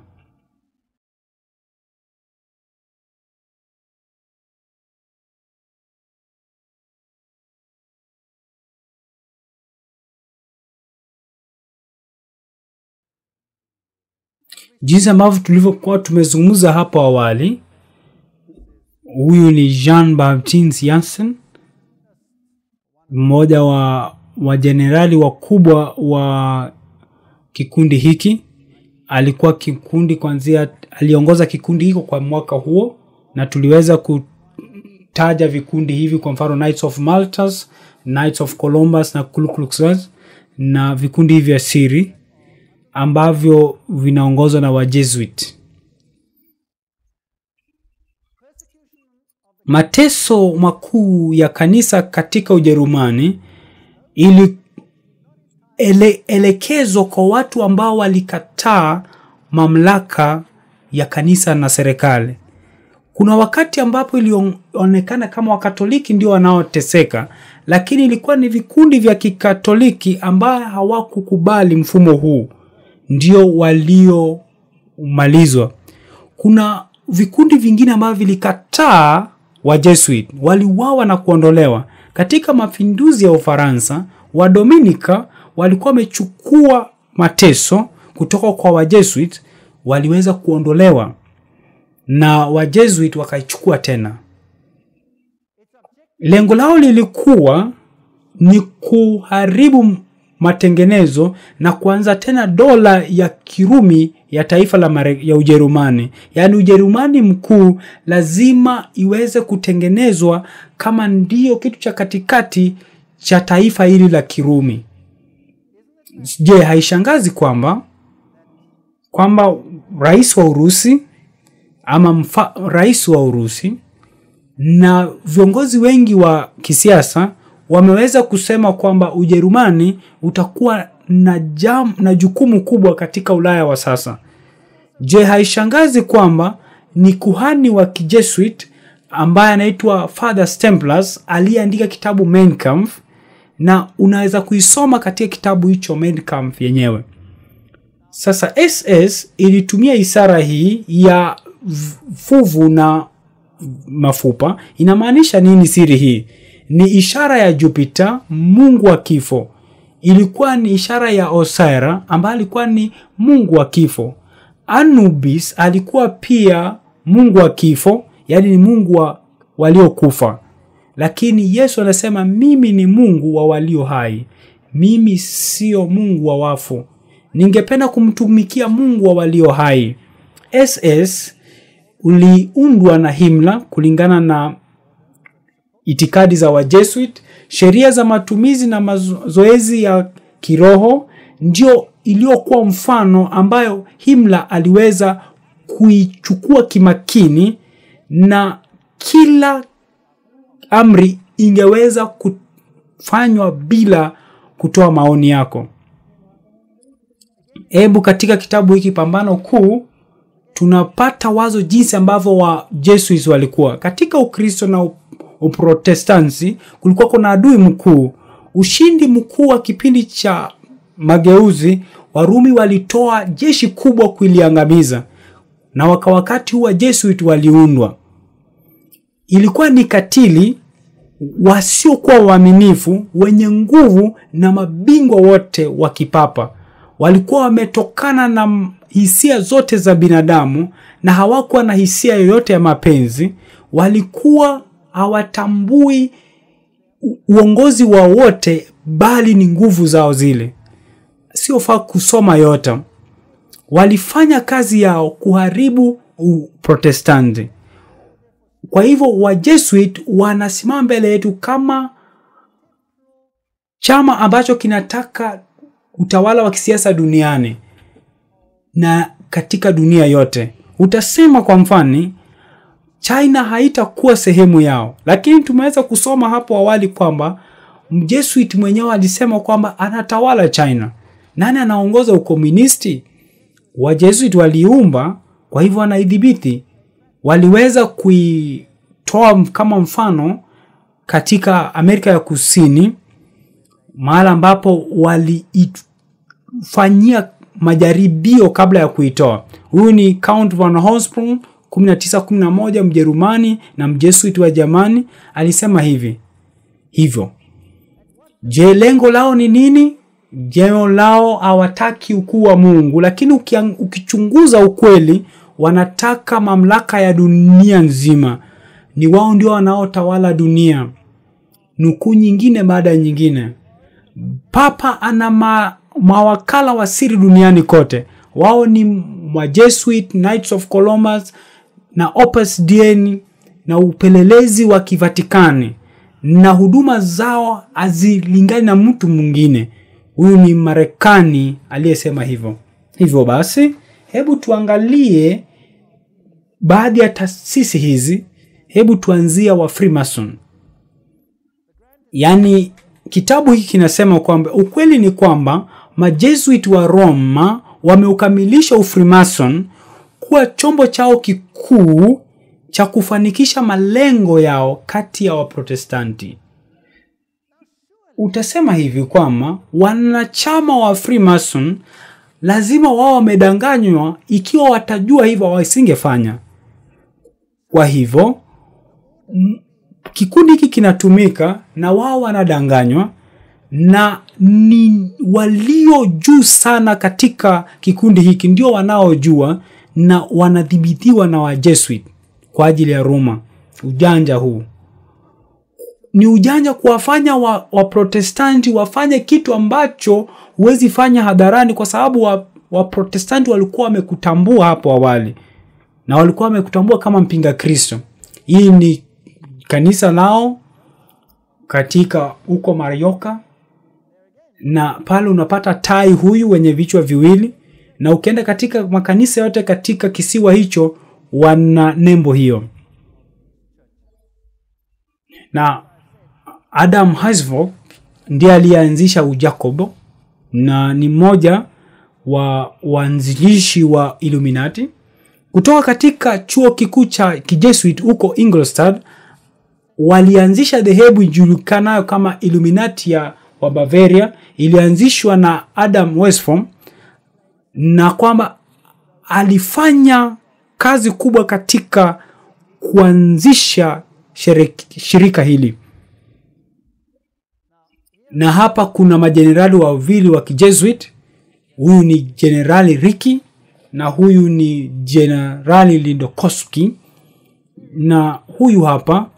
Jinsi ambavyo tulivyokuwa tumezungumza hapo awali, huyu ni Jean Baptiste Janssen, mmoja wa generali wakubwa wa kikundi hiki. Aliongoza kikundi hiko kwa mwaka huo, na tuliweza kutaja vikundi hivi, kwa mfano Knights of Malta, Knights of Columbus na Ku Klux Klan, na vikundi hivi vya siri ambavyo vinaongozwa na Wajesuit. Mateso makuu ya kanisa katika Ujerumani elekezwa kwa watu ambao walikataa mamlaka ya kanisa na serikali. Kuna wakati ambapo ilionekana kama Wakatoliki ndio wanaoteseka, lakini ilikuwa ni vikundi vya Kikatoliki ambao hawakukubali mfumo huu ndio waliomalizwa. Kuna vikundi vingine ambavyo vilikataa Wajesuit, waliuawa na kuondolewa. Katika mapinduzi ya Ufaransa, Wadominika walikuwa wamechukua mateso kutoka kwa Wajesuit, waliweza kuondolewa na Wajesuit wakaichukua tena. Lengo lao lilikuwa ni kuharibu matengenezo na kuanza tena dola ya Kirumi ya taifa ya Ujerumani. Yaani Ujerumani mkuu lazima iweze kutengenezwa kama ndio kitu cha katikati cha taifa hili la Kirumi. Je, haishangazi kwamba rais wa Urusi rais wa Urusi na viongozi wengi wa kisiasa wameweza kusema kwamba Ujerumani utakuwa na jukumu kubwa katika Ulaya wa sasa. Je, haishangazi kwamba ni kuhani wa Kijesuit ambaye anaitwa Father Templars aliyeandika kitabu Mein Kampf, na unaweza kuisoma katika kitabu hicho Mein Kampf yenyewe. Sasa SS ilitumia ishara hii ya fuvu na mafupa. Inamaanisha nini siri hii? Ni ishara ya Jupiter, mungu wa kifo. Ilikuwa ni ishara ya Osiris ambaye alikuwa ni mungu wa kifo. Anubis alikuwa pia mungu wa kifo, yani ni mungu wa waliokufa. Lakini Yesu anasema mimi ni Mungu wa walio hai. Mimi sio Mungu wa wafu. Ningependa kumtumikia Mungu wa walio hai. SS uliundwa na Himmler kulingana na itikadi za Wajesuit. Sheria za matumizi na mazoezi ya kiroho ndio iliyokuwa mfano ambayo Himmler aliweza kuichukua kimakini, na kila amri ingeweza kufanywa bila kutoa maoni yako. Hebu katika kitabu hiki Pambano Kuu tunapata wazo jinsi ambavyo wa Jesuits walikuwa. Katika Ukristo na Uprotestanti kulikuwa kuna adui mkuu. Ushindi mkuu wa kipindi cha mageuzi, Warumi walitoa jeshi kubwa kuliangamiza, na wakati huo Jesuit waliundwa. Ilikuwa ni katili, wasiokuwa waaminifu, wenye nguvu na mabingwa wote wa kipapa. Walikuwa wametokana na hisia zote za binadamu na hawakuwa na hisia yoyote ya mapenzi. Walikuwa hawatambui uongozi wa wote, bali ni nguvu zao zile. Siofaa kusoma yote. Walifanya kazi yao kuharibu Protestanti. Kwa hivyo Wajesuit wanasimama mbele yetu kama chama ambacho kinataka utawala wa kisiasa duniani na katika dunia yote. Utasema kwa mfano China haitakuwa sehemu yao, lakini tumeweza kusoma hapo awali kwamba Mjesuit mwenyewe alisema kwamba anatawala China. Nani anaongoza ukomunisti? Wajesuit waliumba, kwa hivyo wanaidhibiti. Waliweza kuitoa kama mfano katika Amerika ya Kusini, mahali ambapo walifanyia majaribio kabla ya kuitoa. Huyu ni Count von Holzsprung 1911, Mjerumani na Mjesuit wa Germany, alisema hivyo. Je, lengo lao ni nini? Jeno lao hawataki ukuu wa Mungu, lakini ukichunguza ukweli wanataka mamlaka ya dunia nzima. Ni wao ndio wanaotawala dunia. Nukuu nyingine baada ya nyingine. Papa ana mawakala wa siri duniani kote. Wao ni Jesuit, Knights of Columbus na Opus Dei na upelelezi wa Kivatikani, na huduma zao hazilingani na mtu mwingine. Huyu ni Marekani aliyesema hivyo. Hivyo basi, hebu tuangalie baadhi ya taasisi hizi. Hebu tuanzia wa Freemason. Yaani kitabu hiki kinasema kwamba ukweli ni kwamba Majesuit wa Roma wameukamilisha uFreemason kuwa chombo chao kikuu cha kufanikisha malengo yao kati ya Waprotestanti. Utasema hivi kwamba wanachama wa Freemason lazima wao wamedanganywa, ikiwa watajua hivyo wasingefanya. Kwa hivyo kikundi hiki kinatumika na wao wanadanganywa, na ni walio juu sana katika kikundi hiki ndio wanaojua, na wanadhibitiwa na Wajesuit kwa ajili ya Roma. Ujanja huu ni ujanja kuwafanya Waprotestanti wafanye kitu ambacho huwezi fanya hadharani, kwa sababu Waprotestanti walikuwa wamekutambua hapo awali na walikuwa wamekutambua kama mpinga Kristo. Hii ni kanisa lao katika uko Marioka, na pale unapata tai huyu wenye vichwa viwili, na ukienda katika makanisa yote katika kisiwa hicho wana nembo hiyo. Na Adam Weishaupt ndiye alianzisha Ujakobo na ni mmoja wa waanzilishi wa Illuminati. Kutoka katika chuo kikuu cha Kijesuit huko Ingolstadt walianzisha dhehebu ijulikanayo kama Illuminati ya wa Bavaria. Ilianzishwa na Adam Weishaupt, na kwamba alifanya kazi kubwa katika kuanzisha shirika hili. Na hapa kuna majenerali wawili wa Kijesuit. Huyu ni Generali Ricky na huyu ni Generali Lindokoski. Na huyu hapa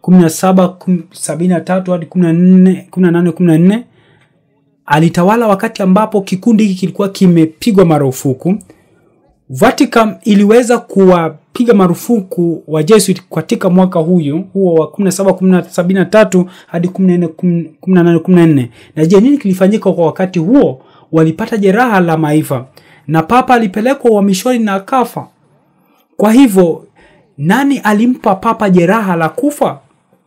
1773 hadi 1814 alitawala wakati ambapo kikundi hiki kilikuwa kimepigwa marufuku. Vatican iliweza kuwapiga marufuku wa Jesuit katika mwaka huo wa 1773 hadi 1814. Na je, nini kilifanyika kwa wakati huo? Walipata jeraha la maifa na papa alipelekwa uhamishoni na akafa. Kwa hivyo nani alimpa papa jeraha la kufa?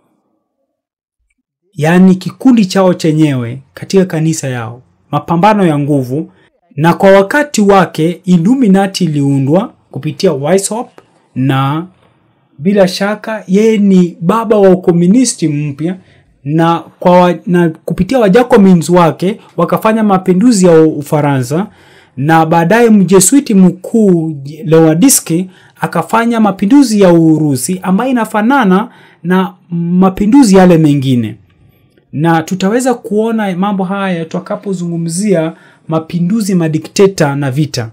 Yaani kikundi chao chenyewe katika kanisa yao, mapambano ya nguvu. Na kwa wakati wake Illuminati iliundwa kupitia Weishaupt, na bila shaka yeye ni baba wa ukomunisti mpya, na kupitia Wajacobins wake wakafanya mapinduzi ya Ufaransa, na baadaye mjesuiti mkuu Lewandowski akafanya mapinduzi ya Urusi ambayo inafanana na mapinduzi yale mengine. Na tutaweza kuona mambo haya tutakapozungumzia mapinduzi, madikteta na vita.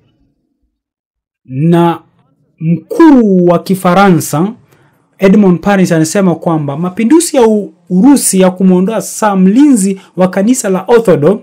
Na mkuu wa Kifaransa Edmond Paris anasema kwamba mapinduzi ya Urusi ya kumuondoa saa mlinzi wa kanisa la Orthodox,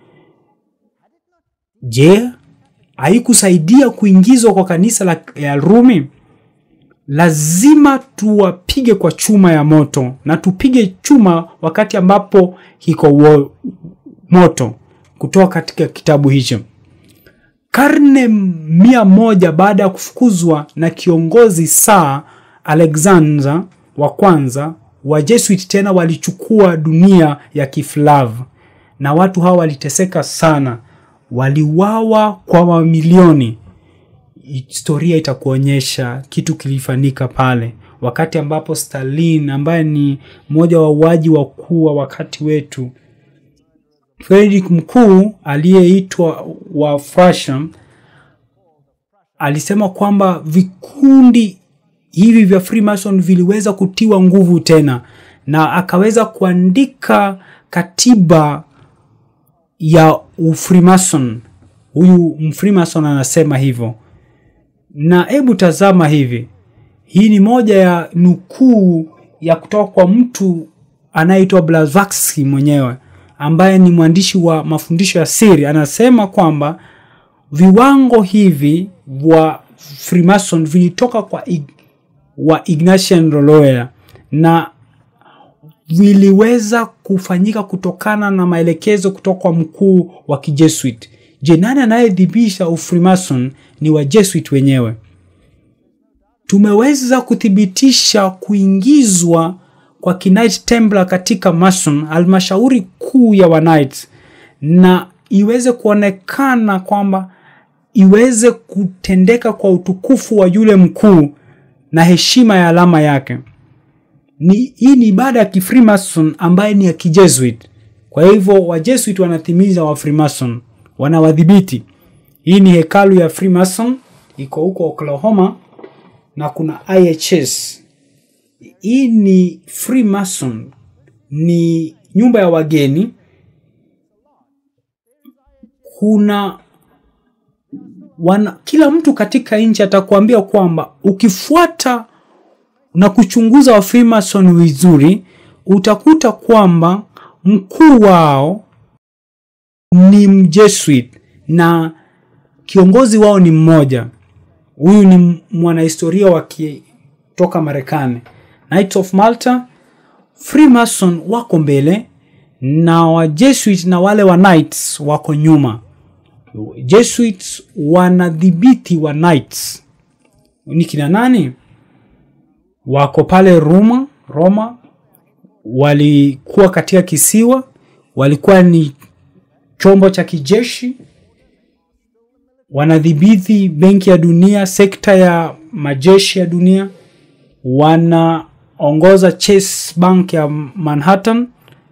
je, haikusaidia kuingizwa kwa kanisa la Rumi? Lazima tuwapige kwa chuma ya moto, na tupige chuma wakati ambapo kiko moto. Kutoka katika kitabu hicho. Karne 100 baada ya kufukuzwa na kiongozi Tsar Alexander wa kwanza, Wajesuit tena walichukua dunia ya Kiflav, na watu hawa waliteseka sana, waliuawa kwa mamilioni. Historia itakuonyesha kitu kilifanyika pale wakati ambapo Stalin, ambaye ni mmoja wa wauaji wakuu wa wakati wetu, Frederick Mkuu aliyeitwa wa Prussia, alisema kwamba vikundi hivi vya Freemason viliweza kutiwa nguvu tena, na akaweza kuandika katiba ya Freemason. Huyu Freemason anasema hivyo. Na hebu tazama hivi. Hii ni moja ya nukuu ya kutoka kwa mtu anaitwa Blavatsky mwenyewe, ambaye ni mwandishi wa mafundisho ya siri. Anasema kwamba viwango hivi wa Freemason vilitoka kwa Ignatian Loyola na viliweza kufanyika kutokana na maelekezo kutoka kwa mkuu wa Kijesuit. Je, nani anayedhibitisha Freemason? Ni wa Jesuit wenyewe. Tumeweza kuthibitisha kuingizwa kwa Knight Templar katika Mason, halmashauri kuu ya Knights, na iweze kuonekana kwamba iweze kutendeka kwa utukufu wa yule mkuu na heshima ya alama yake. Hii ni ibada ya Freemason ambaye ni ya Kijesuit. Kwa hivyo wa Jesuit wanatimiza wa Freemason, wanawadhibiti. Hii ni hekalu ya Freemason, iko huko Oklahoma, na kuna IHS. Hii ni Freemason, ni nyumba ya wageni. Kuna kila mtu katika nchi atakwambia kwamba ukifuata na kuchunguza wa Freemason vizuri, utakuta kwamba mkuu wao ni Mjesuit na kiongozi wao ni mmoja. Huyu ni mwanahistoria wa kutoka Marekani. Knights of Malta, Freemason wako mbele na wa Jesuit na wale wa Knights wako nyuma. Jesuits wanadhibiti wa Knights. Ni kina nani? Wako pale Roma, walikuwa katika kisiwa, walikuwa ni chombo cha kijeshi, wanadhibiti benki ya dunia, sekta ya majeshi ya dunia, wanaongoza Chase Bank ya Manhattan,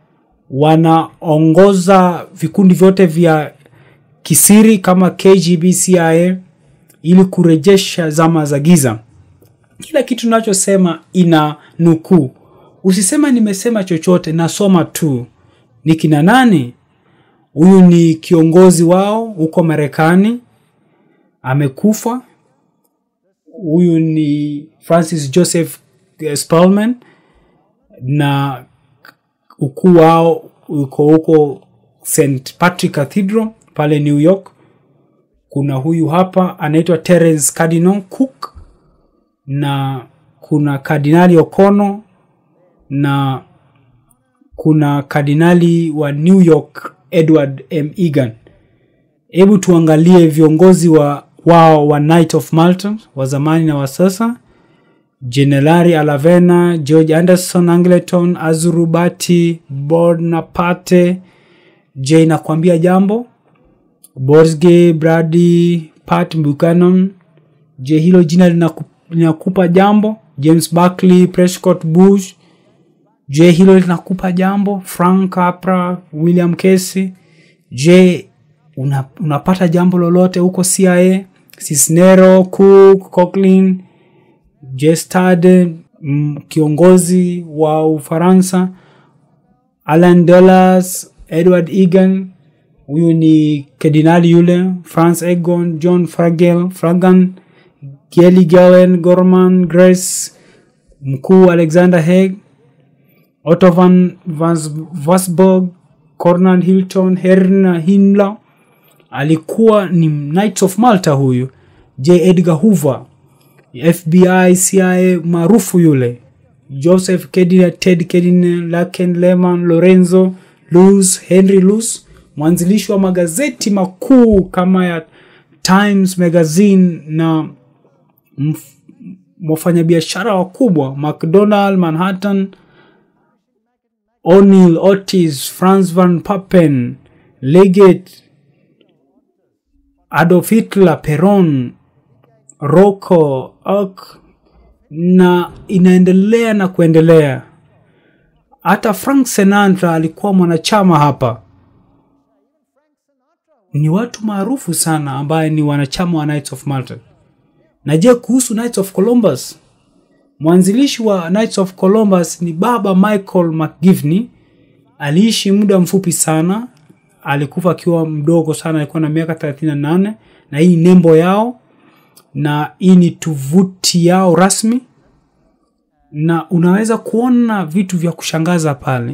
wanaongoza vikundi vyote vya kisiri kama KGB, CIA, ili kurejesha zama za giza. Kila kitu ninachosema ina nukuu. Usisema nimesema chochote, nasoma tu. Ni kina nani? Huyu ni kiongozi wao huko Marekani, amekufa. Huyu ni Francis Joseph Spellman, na ukuu wao uko huko St. Patrick Cathedral pale New York. Kuna huyu hapa anaitwa Terence Cardinal Cook, na kuna Kardinali O'Connor, na kuna kardinali wa New York Edward M. Egan. Hebu tuangalie viongozi wao wa Knight of Malta wa zamani na wa sasa. Generali Alavena, George Anderson Angleton, Azurubati, Bonaparte. Je, nakwambia jambo? Borsge, Brady, Pat Buchanan. Je, hilo jina linakupa jambo? James Buckley, Prescott Bush. Je, hilo linakupa jambo? Frank Capra, William Casey. Je, unapata jambo lolote huko CIA? Cisneros, Cook, Coughlin, Gestade, kiongozi wa Ufaransa, Alan Dulles, Edward Egan, huyu ni kardinali yule, Franz Egon, John Fragan, Kelly Gowen, Gorman Grace, mkuu Alexander Haig, Otto van Wasburg, Cornel Hilton, Herna Himmler. Alikuwa ni Knights of Malta huyu. J. Edgar Hoover, FBI, CIA maarufu yule. Joseph Kennedy, Ted Kennedy, Laken Lehman, Lorenzo Luz, Henry Luz, mwanzilishi wa magazeti makuu kama ya Times Magazine, na wafanyabiashara wakubwa McDonald, Manhattan, O'Neill, Otis, Franz van Papen, Leggett, Adolf Hitler, Peron, Rocco, Ock, na inaendelea na kuendelea. Hata Frank Sinatra alikuwa mwanachama hapa. Ni watu maarufu sana ambaye ni wanachama wa Knights of Malta. Na je, kuhusu Knights of Columbus? Mwanzilishi wa Knights of Columbus ni Baba Michael McGivney. Aliishi muda mfupi sana, alikufa akiwa mdogo sana, alikuwa na miaka 38, na hii ni nembo yao na hii ni tovuti yao rasmi, na unaweza kuona vitu vya kushangaza pale.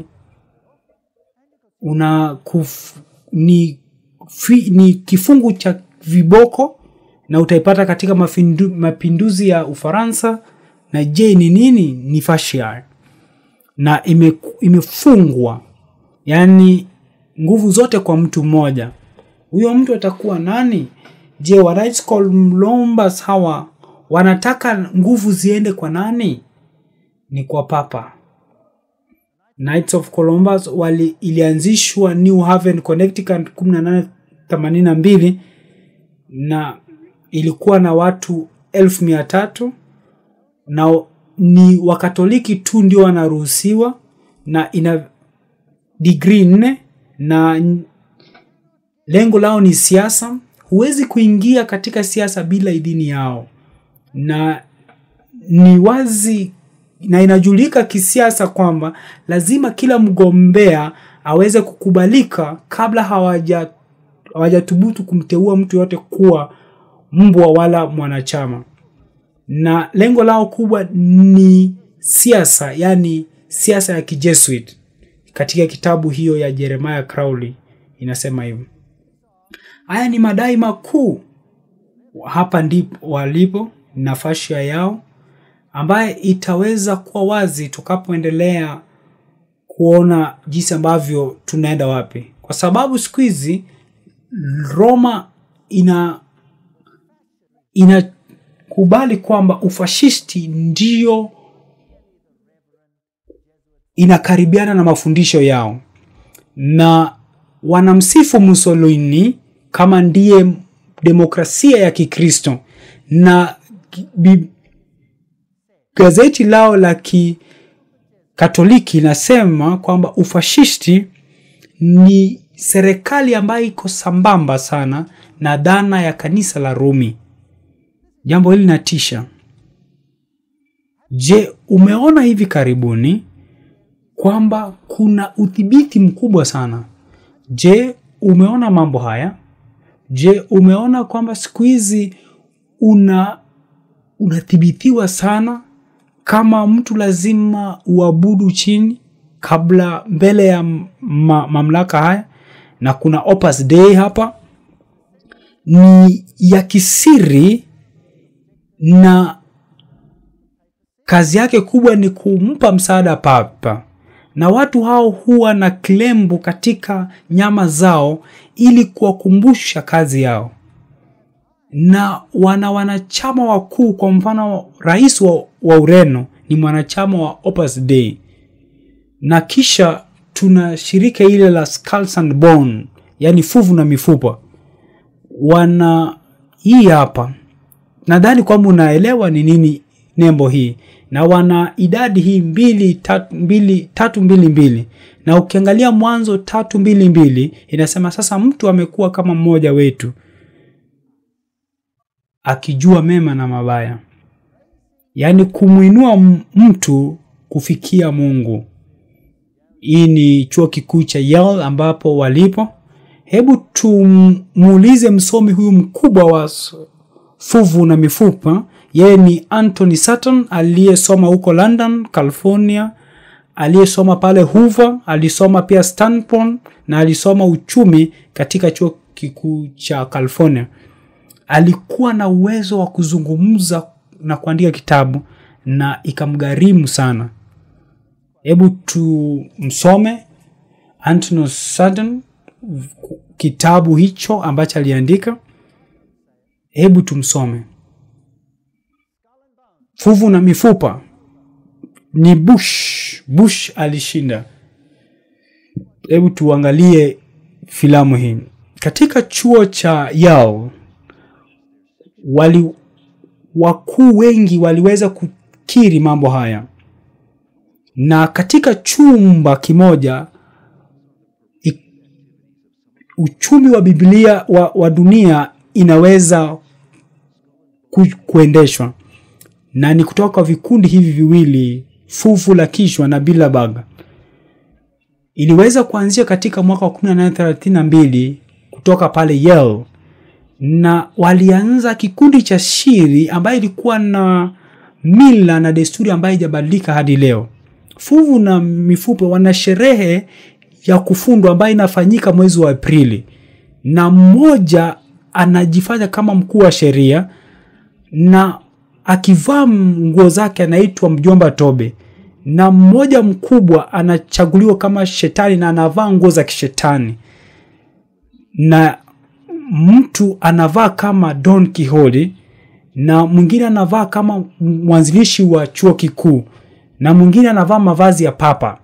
Ni kifungu cha viboko, na utaipata katika mapinduzi ya Ufaransa. Na je ni nini? Ni fascia, na imefungwa, yani nguvu zote kwa mtu mmoja. Huyo mtu atakuwa nani? Je, wa Knights Columbus hawa wanataka nguvu ziende kwa nani? Ni kwa Papa. Knights of Columbus ilianzishwa New Haven, Connecticut 1882, na ilikuwa na watu 1300, na ni Wakatoliki tu ndio wanaruhusiwa, na ina degree 4, na lengo lao ni siasa. Huwezi kuingia katika siasa bila idhini yao, na ni wazi na inajulika kisiasa kwamba lazima kila mgombea aweze kukubalika kabla hawajathubutu kumteua mtu yote kuwa mbwa wala mwanachama. Na lengo lao kubwa ni siasa, yani siasa ya Kijesuit. Katika kitabu hiyo ya Jeremiah Crowley inasema hivyo. Haya ni madai makuu. Hapa ndipo walipo na fascia yao, ambaye itaweza kuwa wazi tukapoendelea kuona jinsi ambavyo tunaenda wapi. Kwa sababu siku hizi Roma inakubali kwamba ufashisti ndio inakaribiana na mafundisho yao, na wanamsifu Mussolini kama ndiye demokrasia ya Kikristo, na gazeti lao la Katoliki nasema kwamba ufashisti ni serikali ambayo iko sambamba sana na dhana ya kanisa la Rumi. Jambo hili linatisha. Je, umeona hivi karibuni kwamba kuna udhibiti mkubwa sana? Je, umeona mambo haya? Je, umeona kwamba siku hizi unathibitiwa sana kama mtu lazima uabudu chini kabla mbele ya mamlaka haya? Na kuna Opus Dei hapa ni ya kisiri, na kazi yake kubwa ni kumpa msaada Papa, na watu hao huwa na klembu katika nyama zao ili kuwakumbusha kazi yao, na wanachama wakuu. Kwa mfano rais wa Ureno ni mwanachama wa Opus Dei, na kisha tuna shirika ile la Skulls and Bones, yani fuvu na mifupa. Hii hapa, nadhani kwamba unaelewa ni nini nembo hii, na wana idadi hii 322, na ukiangalia Mwanzo 3:22 inasema sasa mtu amekuwa kama mmoja wetu, akijua mema na mabaya, yani kumuinua mtu kufikia Mungu. Hii ni chuo kikuu cha Yale ambapo walipo. Hebu tumuulize msomi huyu mkubwa wa fuvu na mifupa. Yeye ni Anthony Sutton, aliyesoma huko London, California, aliyesoma pale Hoover, alisoma pia Stanford, na alisoma uchumi katika chuo kikuu cha California. Alikuwa na uwezo wa kuzungumza na kuandika kitabu, na ikamgharimu sana. Hebu tumsome Anthony Sutton, kitabu hicho ambacho aliandika. Hebu tumsome. Fuvu na mifupa ni Bush alishinda. Hebu tuangalie filamu hii. Katika chuo cha Yale wakuu wengi waliweza kukiri mambo haya, na katika chumba kimoja uchumi wa Biblia wa dunia inaweza kuendeshwa, na ni kutoka vikundi hivi viwili, fuvu la kichwa na Bilderberg. iliweza kuanzia katika mwaka wa 1832 kutoka pale Yale, na walianza kikundi cha siri ambayo ilikuwa na mila na desturi ambayo haijabadilika hadi leo. Fuvu na Mifupa wana sherehe ya kufundwa ambayo inafanyika mwezi wa Aprili, na mmoja anajifanya kama mkuu wa sheria, na akivaa nguo zake anaitwa mjomba Tobe, na mmoja mkubwa anachaguliwa kama shetani na anavaa nguo za kishetani, na mtu anavaa kama Don Quixote, na mwingine anavaa kama mwanzilishi wa chuo kikuu, na mwingine anavaa mavazi ya papa.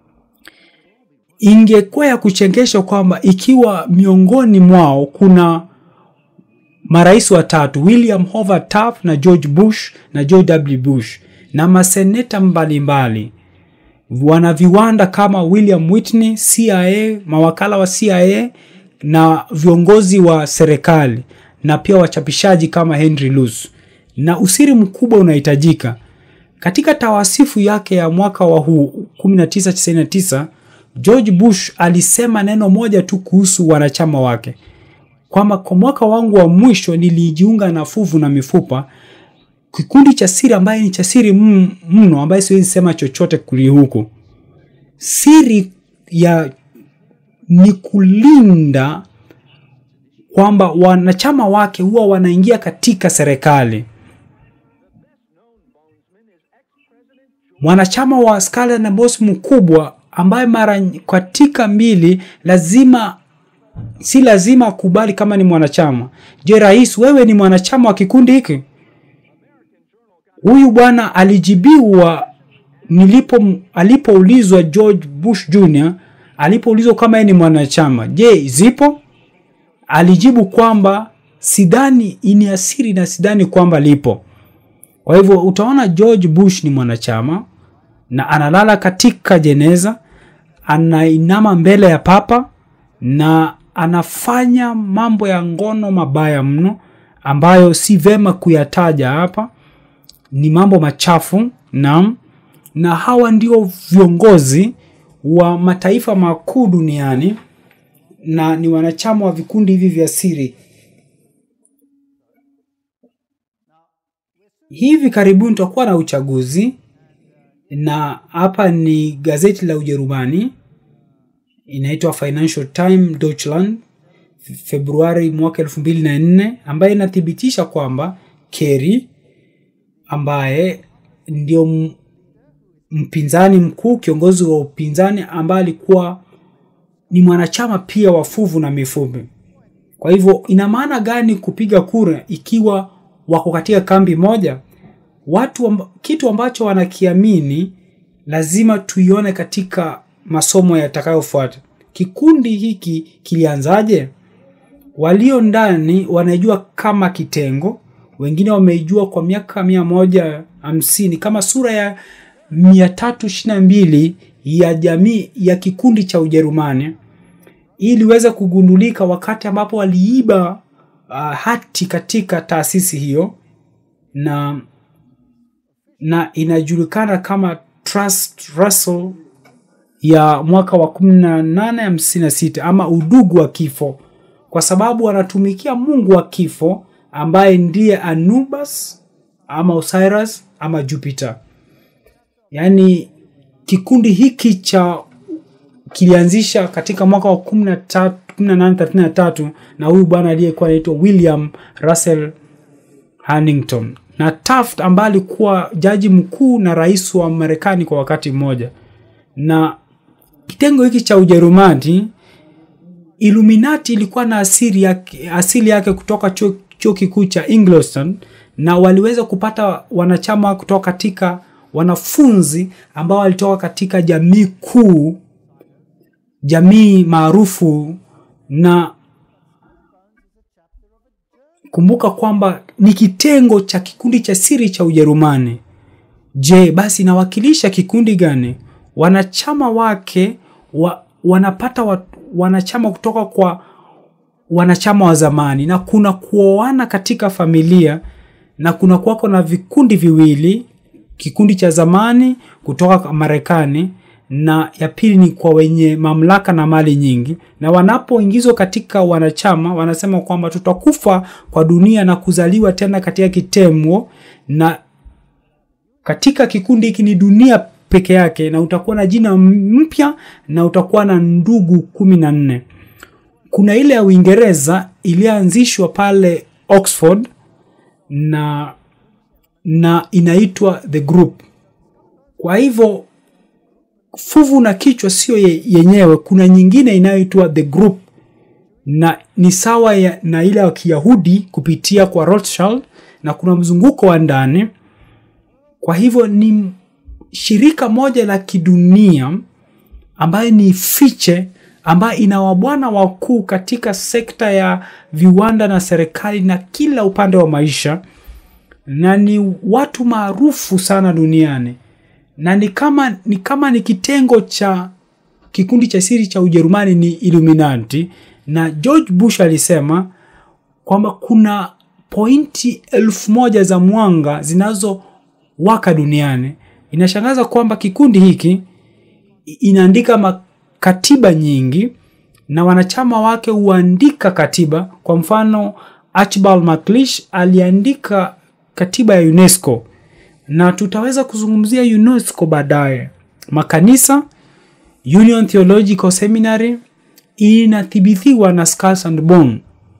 Ingekuwa ya kuchengesha kwamba ikiwa miongoni mwao kuna marais watatu, William Hoover Taft na George Bush na George W. Bush, na maseneta mbalimbali, wana viwanda kama William Whitney, CIA, mawakala wa CIA, na viongozi wa serikali, na pia wachapishaji kama Henry Luce. Na usiri mkubwa unahitajika. Katika tawasifu yake ya mwaka wa huu 1999, George Bush alisema neno moja tu kuhusu wanachama wake, kwamba kwa mwaka wangu wa mwisho nilijiunga na Fuvu na Mifupa, kikundi cha siri ambaye ni cha siri mno ambaye siwezi sema chochote kulihuku. Siri ya ni kulinda kwamba wanachama wake huwa wanaingia katika serikali. Mwanachama wa skala na boss mkubwa ambaye mara katika mbili si lazima akubali kama ni mwanachama. Je, rais, wewe ni mwanachama wa kikundi hiki? Huyu bwana alijibiwa alipoulizwa George Bush Jr. alipoulizwa kama yeye ni mwanachama, je, zipo? Alijibu kwamba sidhani, ini asiri na sidhani kwamba lipo. Kwa hivyo utaona George Bush ni mwanachama, na analala katika jeneza, anainama mbele ya papa, na anafanya mambo ya ngono mabaya mno ambayo si vema kuyataja hapa. Ni mambo machafu, na hawa ndio viongozi wa mataifa makuu duniani, na ni wanachama wa vikundi hivi vya siri. Hivi karibuni tutakuwa na uchaguzi, na hapa ni gazeti la Ujerumani, inaitwa Financial Times Deutschland, Februari mwaka 2004, ambaye inathibitisha kwamba Kerry ambaye ndio mpinzani mkuu, kiongozi wa upinzani ambaye alikuwa ni mwanachama pia wa Fuvu na Mifupa. Kwa hivyo ina maana gani kupiga kura ikiwa wako katika kambi moja? Kitu ambacho wanakiamini lazima tuione katika masomo yatakayofuata. Kikundi hiki kilianzaje? Walio ndani wanajua kama kitengo, wengine wameijua kwa miaka 150 kama sura ya 322 ya jamii ya kikundi cha Ujerumani. Iliweza kugundulika wakati ambapo waliiba hati katika taasisi hiyo, na inajulikana kama Trust Russell ya mwaka wa 1856, ama udugu wa kifo, kwa sababu wanatumikia mungu wa kifo ambaye ndiye Anubis ama Osiris ama Jupiter. Yani kikundi hiki kilianzisha katika mwaka wa 1833 na huyu bwana aliyekuwa anaitwa William Russell Huntington, na Taft ambaye alikuwa jaji mkuu na rais wa Marekani kwa wakati mmoja. Na kitengo hiki cha Ujerumani, Illuminati, ilikuwa na asili yake kutoka chuo kikuu cha Ingolstadt, na waliweza kupata wanachama kutoka katika wanafunzi ambao walitoka katika jamii kuu, jamii maarufu. Na kumbuka kwamba ni kitengo cha kikundi cha siri cha Ujerumani. Je, basi inawakilisha kikundi gani? Wanachama wake wanapata wanachama kutoka kwa wanachama wa zamani, na kuna kuoana katika familia, na kuna kuwako na vikundi viwili, kikundi cha zamani kutoka Marekani na ya pili ni kwa wenye mamlaka na mali nyingi. Na wanapoingizwa katika wanachama, wanasema kwamba tutakufa kwa dunia na kuzaliwa tena katika kitemwo, na katika kikundi hiki ni dunia peke yake, na utakuwa na jina mpya na utakuwa na ndugu 14. Kuna ile ya Uingereza ilianzishwa pale Oxford na inaitwa The Group. Kwa hivyo fuvu na kichwa sio yenyewe, kuna nyingine inayoitwa The Group, na ni sawa na ile ya Kiyahudi kupitia kwa Rothschild, na kuna mzunguko wa ndani. Kwa hivyo ni shirika moja la kidunia ambaye ni fiche, ambaye ina wabwana wakuu katika sekta ya viwanda na serikali na kila upande wa maisha, na ni watu maarufu sana duniani, na ni kitengo cha kikundi cha siri cha Ujerumani, ni Illuminati. Na George Bush alisema kwamba kuna pointi 1000 za mwanga zinazowaka duniani. Inashangaza kwamba kikundi hiki inaandika katiba nyingi, na wanachama wake huandika katiba. Kwa mfano, Archibald MacLeish aliandika katiba ya UNESCO, na tutaweza kuzungumzia UNESCO baadaye. Makanisa, Union Theological Seminary inathibithiwa na Skulls and Bones,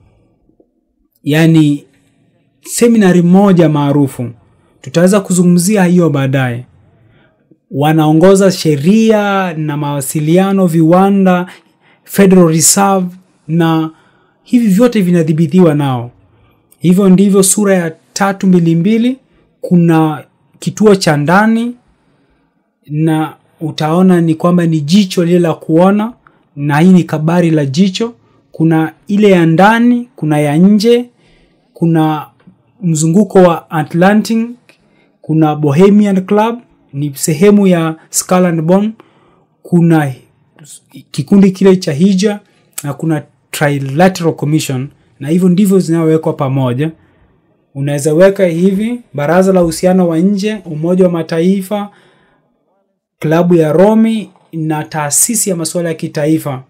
yani seminary moja maarufu. Tutaweza kuzungumzia hiyo baadaye. Wanaongoza sheria na mawasiliano, viwanda, Federal Reserve, na hivi vyote vinadhibitiwa nao. Hivyo ndivyo sura ya 322. Kuna kituo cha ndani, na utaona ni kwamba ni jicho lile la kuona, na hii ni kabari la jicho. Kuna ile ya ndani, kuna ya nje, kuna mzunguko wa Atlantic, kuna Bohemian Club, ni sehemu ya Skull and Bones, kuna kikundi kile cha Hija, na kuna Trilateral Commission, na hivyo ndivyo zinawekwa pamoja. Unaweza weka hivi: Baraza la Uhusiano wa Nje, Umoja wa Mataifa, Klabu ya Rome, na Taasisi ya Masuala ya Kitaifa.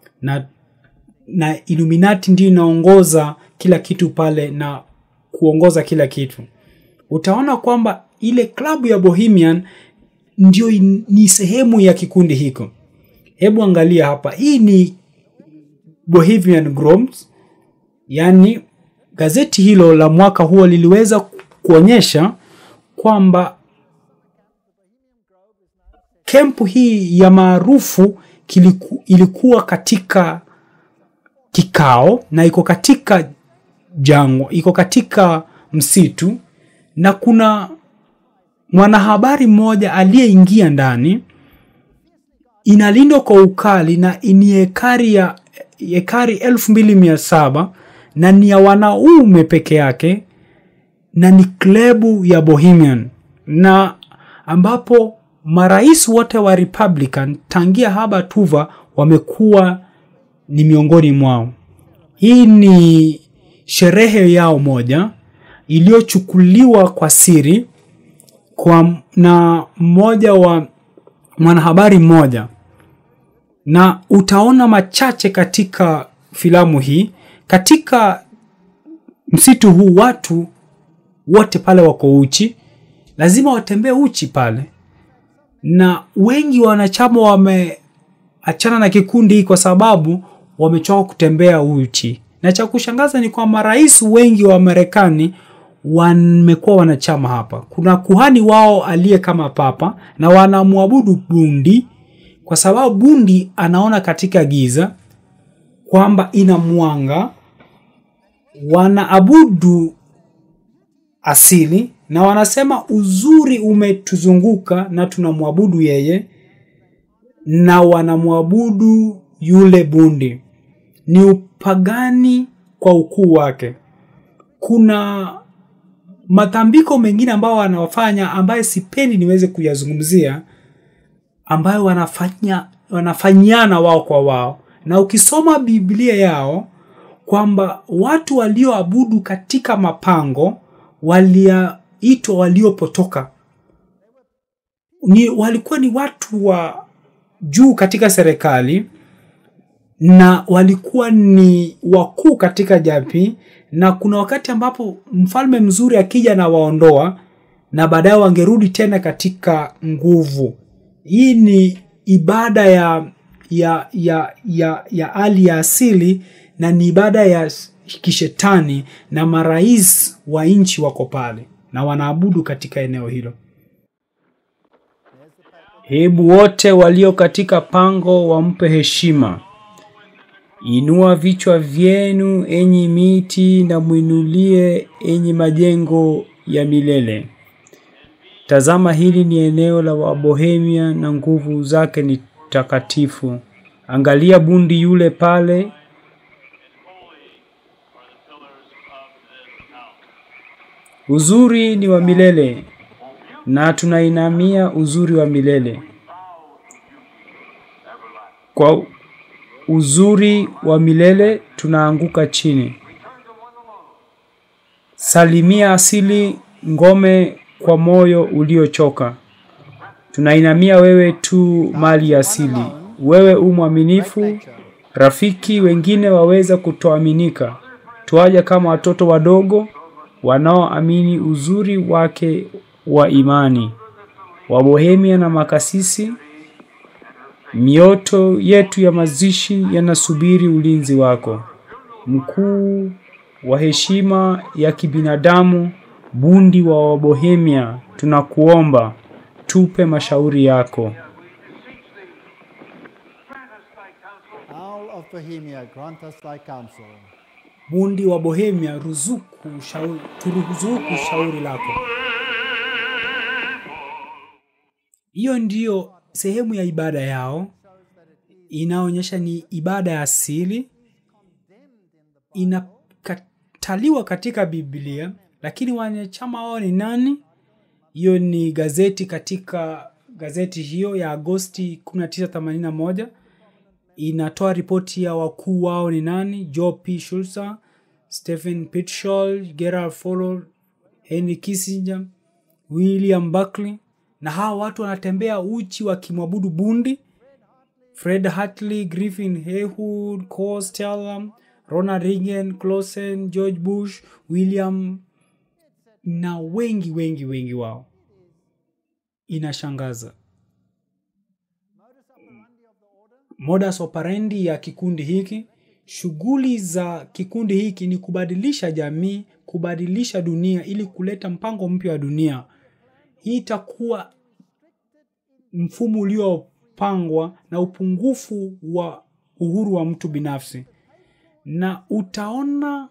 Na Illuminati ndio inaongoza kila kitu pale na kuongoza kila kitu. Utaona kwamba ile klabu ya Bohemian ndio ni sehemu ya kikundi hiko. Hebu angalia hapa. Hii ni Bohemian Grove, yani gazeti hilo la mwaka huo liliweza kuonyesha kwamba kempu hii ya maarufu ilikuwa katika kikao, na iko katika jangwa, iko katika msitu, na kuna mwanahabari mmoja aliyeingia ndani. Inalindwa kwa ukali, na ni ekari 2700, na ni ya wanaume peke yake, na ni klabu ya Bohemian, na ambapo marais wote wa Republican tangia Herbert Hoover wamekuwa ni miongoni mwao. Hii ni sherehe yao moja iliyochukuliwa kwa siri na mmoja wa mwanahabari mmoja, na utaona machache katika filamu hii. Katika msitu huu watu wote pale wako uchi, lazima watembee uchi pale, na wengi wanachama wameachana na kikundi kwa sababu wamechoka kutembea uchi. Na cha kushangaza ni kwa marais wengi wa Marekani wamekuwa wanachama hapa. Kuna kuhani wao aliye kama papa, na wanamwabudu bundi, kwa sababu bundi anaona katika giza kwamba ina mwanga. Wanaabudu asili, na wanasema uzuri umetuzunguka na tunamwabudu yeye, na wanamwabudu yule bundi. Ni upagani kwa ukuu wake. Kuna matambiko mengine ambao wanafanya, ambaye sipendi niweze kuyazungumzia, ambayo wanafanyana wao kwa wao. Na ukisoma Biblia yao kwamba watu walioabudu katika mapango waliitwa waliopotoka. Walikuwa ni watu wa juu katika serikali na walikuwa ni wakuu katika jamii, na kuna wakati ambapo mfalme mzuri akija na waondoa na baadaye wangerudi tena katika nguvu. Hii ni ibada ya hali ya asili na ni ibada ya kishetani, na marais wa nchi wako pale na wanaabudu katika eneo hilo. Hebu wote walio katika pango wampe heshima. Inua vichwa vyenu enyi miti, na muinulie enyi majengo ya milele. Tazama, hili ni eneo la Wabohemia na nguvu zake ni takatifu. Angalia bundi yule pale. Uzuri ni wa milele na tunainamia uzuri wa milele. Kwa uzuri wa milele tunaanguka chini. Salimia asili ngome kwa moyo uliochoka. Tunainamia wewe tu mali asili. Wewe mwaminifu, rafiki wengine waweza kutoaminika. Tuaje kama watoto wadogo wanaoamini uzuri wake wa imani. Wabohemia na makasisi, mioto yetu ya mazishi yanasubiri ulinzi wako. Mkuu wa heshima ya kibinadamu, bundi wa Wabohemia, tunakuomba tupe mashauri yako. Owl of Bohemia, grant us thy counsel. Bundi wa Bohemia, turuzuku shauri lako. Hiyo ndiyo sehemu ya ibada yao. Inaonyesha ni ibada ya asili, inakataliwa katika Biblia, lakini wanachama wao ni nani? Hiyo ni gazeti, katika gazeti hiyo ya Agosti 1981 inatoa ripoti ya wakuu wao ni nani: Joe P. Schulzer, Stephen Pitchell, Gerald Ford, Henry Kissinger, William Buckley. Na hawa watu wanatembea uchi wakimwabudu bundi. Fred Hartley, Griffin Haywood, Costello, Ronald Reagan, Clausen, George Bush, William na wengi wao. Inashangaza. Modus operandi ya kikundi hiki, shughuli za kikundi hiki ni kubadilisha jamii, kubadilisha dunia ili kuleta mpango mpya wa dunia. Hii itakuwa mfumo uliopangwa na upungufu wa uhuru wa mtu binafsi. Na utaona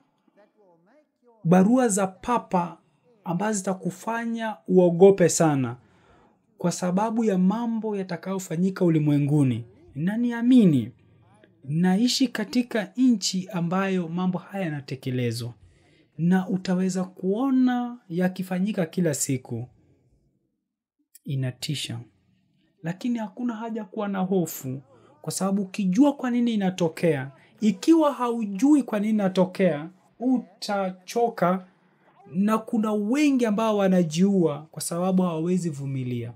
barua za papa ambazo zitakufanya uogope sana kwa sababu ya mambo yatakayofanyika ulimwenguni. Na niamini, naishi katika nchi ambayo mambo haya yanatekelezwa, na utaweza kuona yakifanyika kila siku. Inatisha, lakini hakuna haja kuwa na hofu, kwa sababu ukijua kwa nini inatokea. Ikiwa haujui kwa nini inatokea, utachoka, na kuna wengi ambao wanajiua kwa sababu hawawezi vumilia.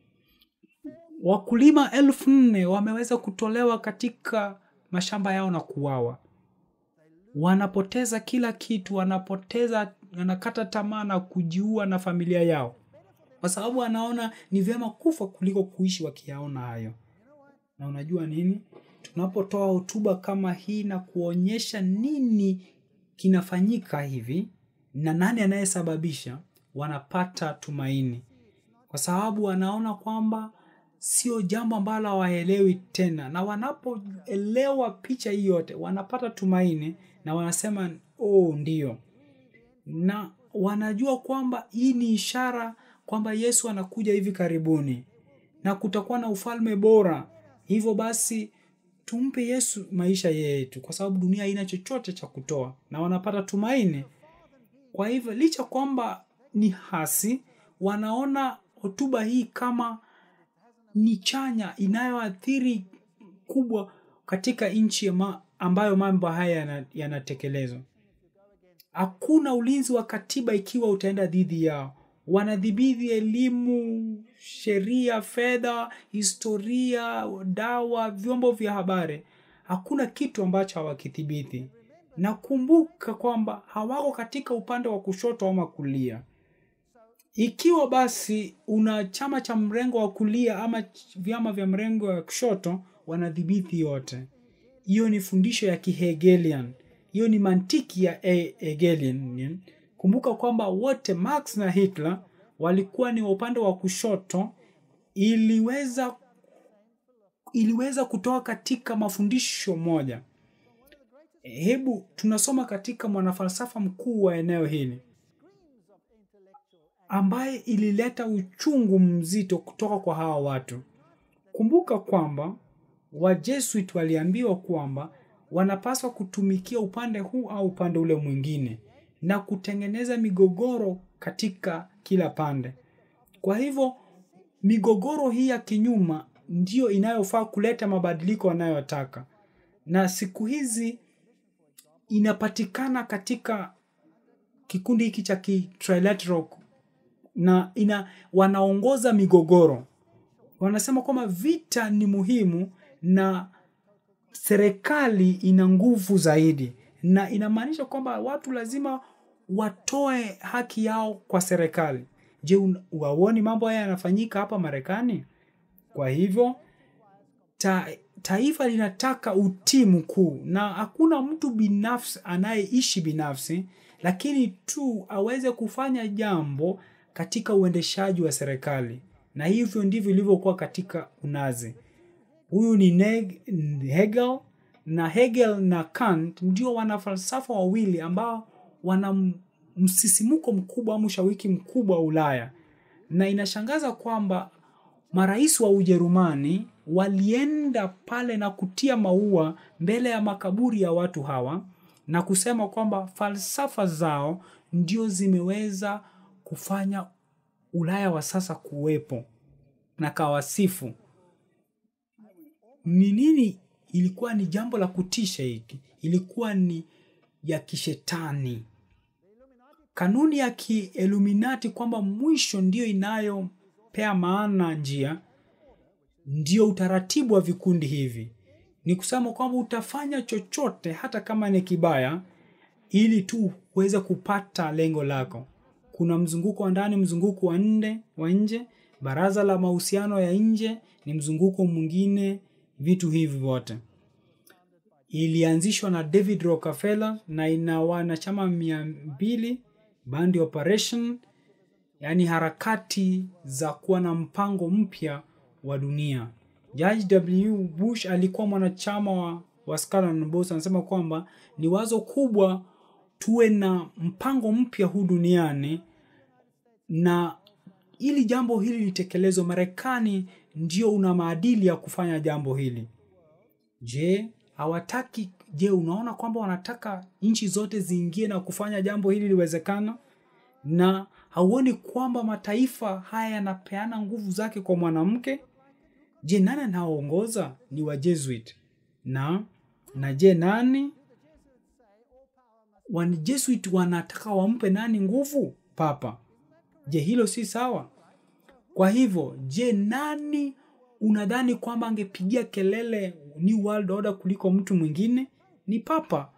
Wakulima 4,000 wameweza kutolewa katika mashamba yao na kuuawa. Wanapoteza kila kitu, wanakata tamaa na kujiua na familia yao, kwa sababu wanaona ni vyema kufa kuliko kuishi wakiyaona hayo. Na unajua nini? Tunapotoa hotuba kama hii na kuonyesha nini kinafanyika hivi na nani anayesababisha, wanapata tumaini, kwa sababu wanaona kwamba sio jambo ambalo hawaelewi tena. Na wanapoelewa picha hii yote, wanapata tumaini na wanasema ndio. Na wanajua kwamba hii ni ishara kwamba Yesu anakuja hivi karibuni na kutakuwa na ufalme bora. Hivyo basi tumpe Yesu maisha yetu, kwa sababu dunia haina chochote cha kutoa, na wanapata tumaini. Kwa hivyo licha kwamba ni hasi, wanaona hotuba hii kama ni chanya inayoathiri kubwa katika nchi ambayo mambo haya yanatekelezwa. Hakuna ulinzi wa katiba ikiwa utaenda dhidi yao. wanadhibiti elimu, sheria, fedha, historia, dawa, vyombo vya habari. Hakuna kitu ambacho hawakidhibiti. Na kumbuka kwamba hawako katika upande wa kushoto ama kulia. Ikiwa basi una chama cha mrengo wa kulia ama vyama vya mrengo wa kushoto, wanadhibiti yote. Hiyo ni fundisho ya Kihegelian. Hiyo ni mantiki ya Hegelian. Kumbuka kwamba wote Marx na Hitler walikuwa ni upande wa kushoto. Iliweza kutoa katika mafundisho moja. Hebu tunasoma katika mwanafalsafa mkuu wa eneo hili ambaye ilileta uchungu mzito kutoka kwa hawa watu. Kumbuka kwamba Wajesuit waliambiwa kwamba wanapaswa kutumikia upande huu au upande ule mwingine na kutengeneza migogoro katika kila pande. Kwa hivyo migogoro hii ya kinyuma ndio inayofaa kuleta mabadiliko wanayotaka. Na siku hizi inapatikana katika kikundi hiki cha Trilateral na wanaongoza migogoro. Wanasema kwamba vita ni muhimu na serikali ina nguvu zaidi, na inamaanisha kwamba watu lazima watoe haki yao kwa serikali. Je, uwaoni mambo haya yanafanyika hapa Marekani? Kwa hivyo taifa linataka utii mkuu, na hakuna mtu binafsi anayeishi binafsi, lakini tu aweze kufanya jambo katika uendeshaji wa serikali. Na hivyo ndivyo ilivyokuwa katika Unazi. Huyu ni Hegel, na Hegel na Kant ndio wanafalsafa wawili ambao wana msisimuko mkubwa au mshawiki mkubwa wa Ulaya. Na inashangaza kwamba marais wa Ujerumani walienda pale na kutia maua mbele ya makaburi ya watu hawa na kusema kwamba falsafa zao ndio zimeweza kufanya Ulaya wa sasa kuwepo, na kawasifu. Ni nini? Ilikuwa ni jambo la kutisha hiki. Ilikuwa ni ya kishetani. Kanuni ya Illuminati kwamba mwisho ndio inayopea maana njia, ndio utaratibu wa vikundi hivi. Ni kusema kwamba utafanya chochote hata kama ni kibaya ili tu uweze kupata lengo lako. Kuna mzunguko wa ndani, mzunguko wa nje, baraza la mahusiano ya nje ni mzunguko mwingine, vitu hivi vyote. Ilianzishwa na David Rockefeller na ina wanachama 200, Band Operation, yani harakati za kuwa na mpango mpya wa dunia. George W. Bush alikuwa mwanachama wa Skull and Bones. Anasema kwamba ni wazo kubwa tuwe na mpango mpya huu duniani, na ili jambo hili litekelezwe, Marekani ndio una maadili ya kufanya jambo hili. Je, hawataki? Je, unaona kwamba wanataka nchi zote ziingie na kufanya jambo hili liwezekana? Na hauoni kwamba mataifa haya yanapeana nguvu zake kwa mwanamke? Je, nani anaongoza? Ni Wajesuit. Na je, nani? Wajesuit wanataka wampe nani nguvu? Papa. Je, hilo si sawa? Kwa hivyo, je, nani unadhani kwamba angepigia kelele New World Order kuliko mtu mwingine? Ni Papa.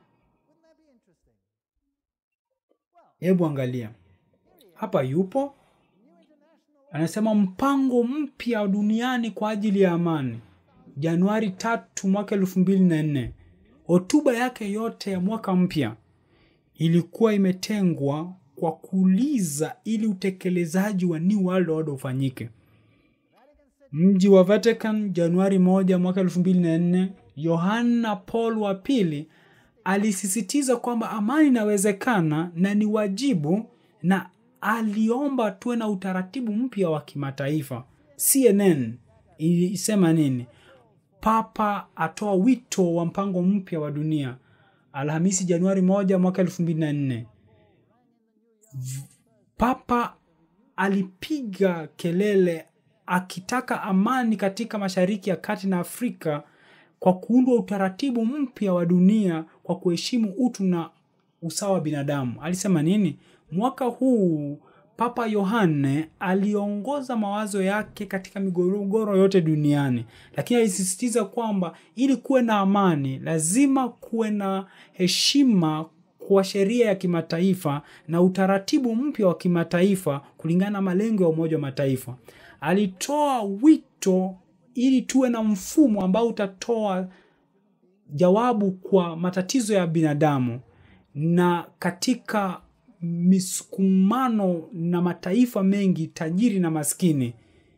Hebu angalia. Hapa yupo. Anasema mpango mpya duniani kwa ajili ya amani. Januari 3 mwaka 2004. Hotuba yake yote ya mwaka mpya ilikuwa imetengwa kwa kuuliza ili utekelezaji wa New World Order ufanyike. Mji wa Vatican, Januari 1 mwaka 2004, Yohana Paul wa pili alisisitiza kwamba amani inawezekana na ni wajibu, na aliomba tuwe na utaratibu mpya wa kimataifa. CNN ilisema nini? Papa atoa wito wa mpango mpya wa dunia. Alhamisi Januari 1 mwaka 2004. Papa alipiga kelele akitaka amani katika Mashariki ya Kati na Afrika kwa kuundwa utaratibu mpya wa dunia kwa kuheshimu utu na usawa wa binadamu. Alisema nini? Mwaka huu Papa Yohane aliongoza mawazo yake katika migogoro yote duniani, lakini alisisitiza kwamba ili kuwe na amani lazima kuwe na heshima kwa sheria ya kimataifa na utaratibu mpya wa kimataifa kulingana na malengo ya Umoja wa Mataifa. Alitoa wito ili tuwe na mfumo ambao utatoa jawabu kwa matatizo ya binadamu, na katika misukumano na mataifa mengi tajiri na maskini.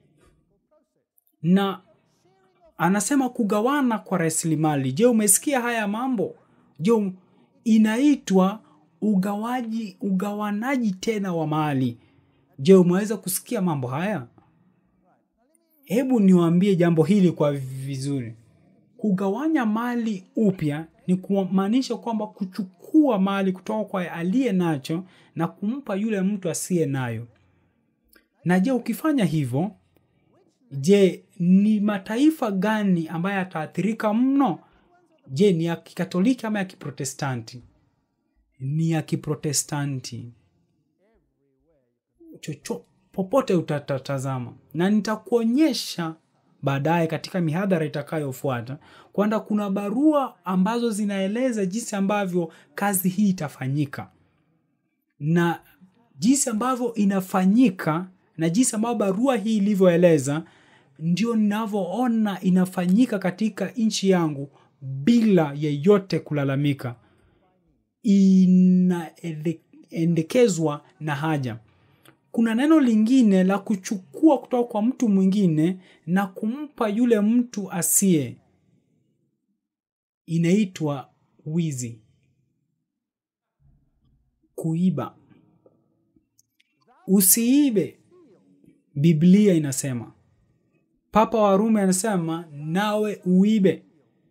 Na anasema kugawana kwa rasilimali. Je, umesikia haya mambo? Je, inaitwa ugawanaji tena wa mali. Je, umeweza kusikia mambo haya? Hebu niwaambie jambo hili kwa vizuri. Kugawanya mali upya ni kumaanisha kwamba kuchukua mali kutoka kwa aliye nacho na kumpa yule mtu asiye nayo. Na je, ukifanya hivyo, je, ni mataifa gani ambayo yataathirika mno? Je, ni ya Kikatoliki ama ya Kiprotestanti? Ni ya Kiprotestanti. Popote utatazama, na nitakuonyesha baadaye katika mihadhara itakayofuata kwamba kuna barua ambazo zinaeleza jinsi ambavyo kazi hii itafanyika, na jinsi ambavyo inafanyika na jinsi ambavyo barua hii ilivyoeleza ndio ninavyoona inafanyika katika nchi yangu bila yeyote kulalamika. Inaendekezwa na haja. Kuna neno lingine la kuchukua kutoka kwa mtu mwingine na kumpa yule mtu asiye. Inaitwa wizi. Kuiba. Usiibe. Biblia inasema. Papa wa Rumi anasema nawe uibe.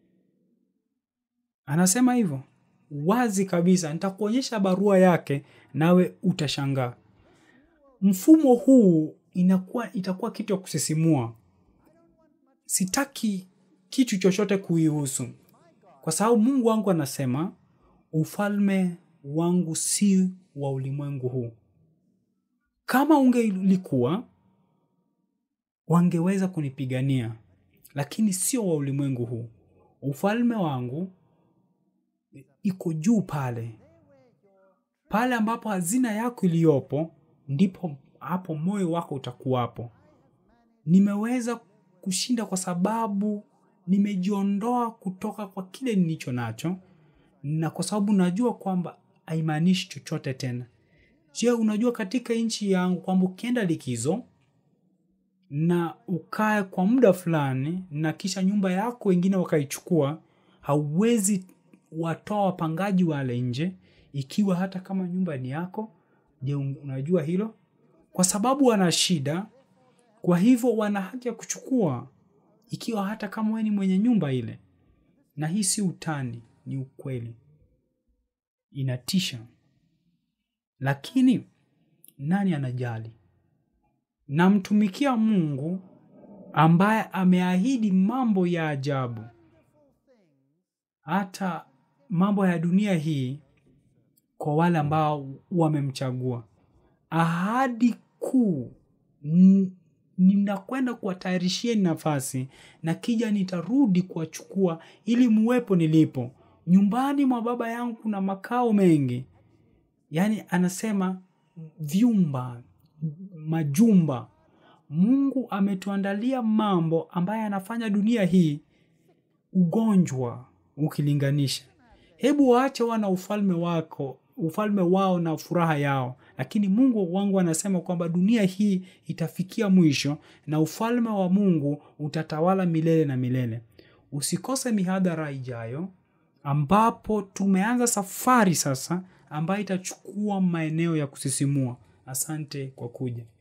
Anasema hivyo wazi kabisa. Nitakuonyesha barua yake nawe utashangaa. Mfumo huu itakuwa kitu ya kusisimua. Sitaki kitu chochote kuihusu, kwa sababu Mungu wangu anasema ufalme wangu si wa ulimwengu huu. Kama ungelikuwa, wangeweza kunipigania, lakini sio wa ulimwengu huu. Ufalme wangu iko juu pale ambapo hazina yako iliyopo, ndipo hapo moyo wako utakuwapo. Nimeweza kushinda kwa sababu nimejiondoa kutoka kwa kile nilicho nacho, na kwa sababu najua kwamba haimaanishi chochote tena. Je, unajua katika nchi yangu kwamba ukienda likizo na ukae kwa muda fulani na kisha nyumba yako wengine wakaichukua, hauwezi watoa wapangaji wale nje ikiwa hata kama nyumba ni yako? Je, unajua hilo? Kwa sababu wana shida, kwa hivyo wana haki ya kuchukua ikiwa hata kama wewe ni mwenye nyumba ile. Na hii si utani, ni ukweli. Inatisha. Lakini nani anajali? Namtumikia Mungu ambaye ameahidi mambo ya ajabu. Hata mambo ya dunia hii kwa wale ambao wamemchagua. Ahadi kuu, ninakwenda kuwatayarishia nafasi na kija nitarudi kuwachukua ili muwepo nilipo. Nyumbani mwa Baba yangu kuna makao mengi. Yaani anasema vyumba, majumba. Mungu ametuandalia mambo ambayo anafanya dunia hii ugonjwa ukilinganisha. Hebu waache wana ufalme wao na furaha yao. Lakini Mungu wangu anasema kwamba dunia hii itafikia mwisho na ufalme wa Mungu utatawala milele na milele. Usikose mihadhara ijayo ambapo tumeanza safari sasa ambayo itachukua maeneo ya kusisimua. Asante kwa kuja.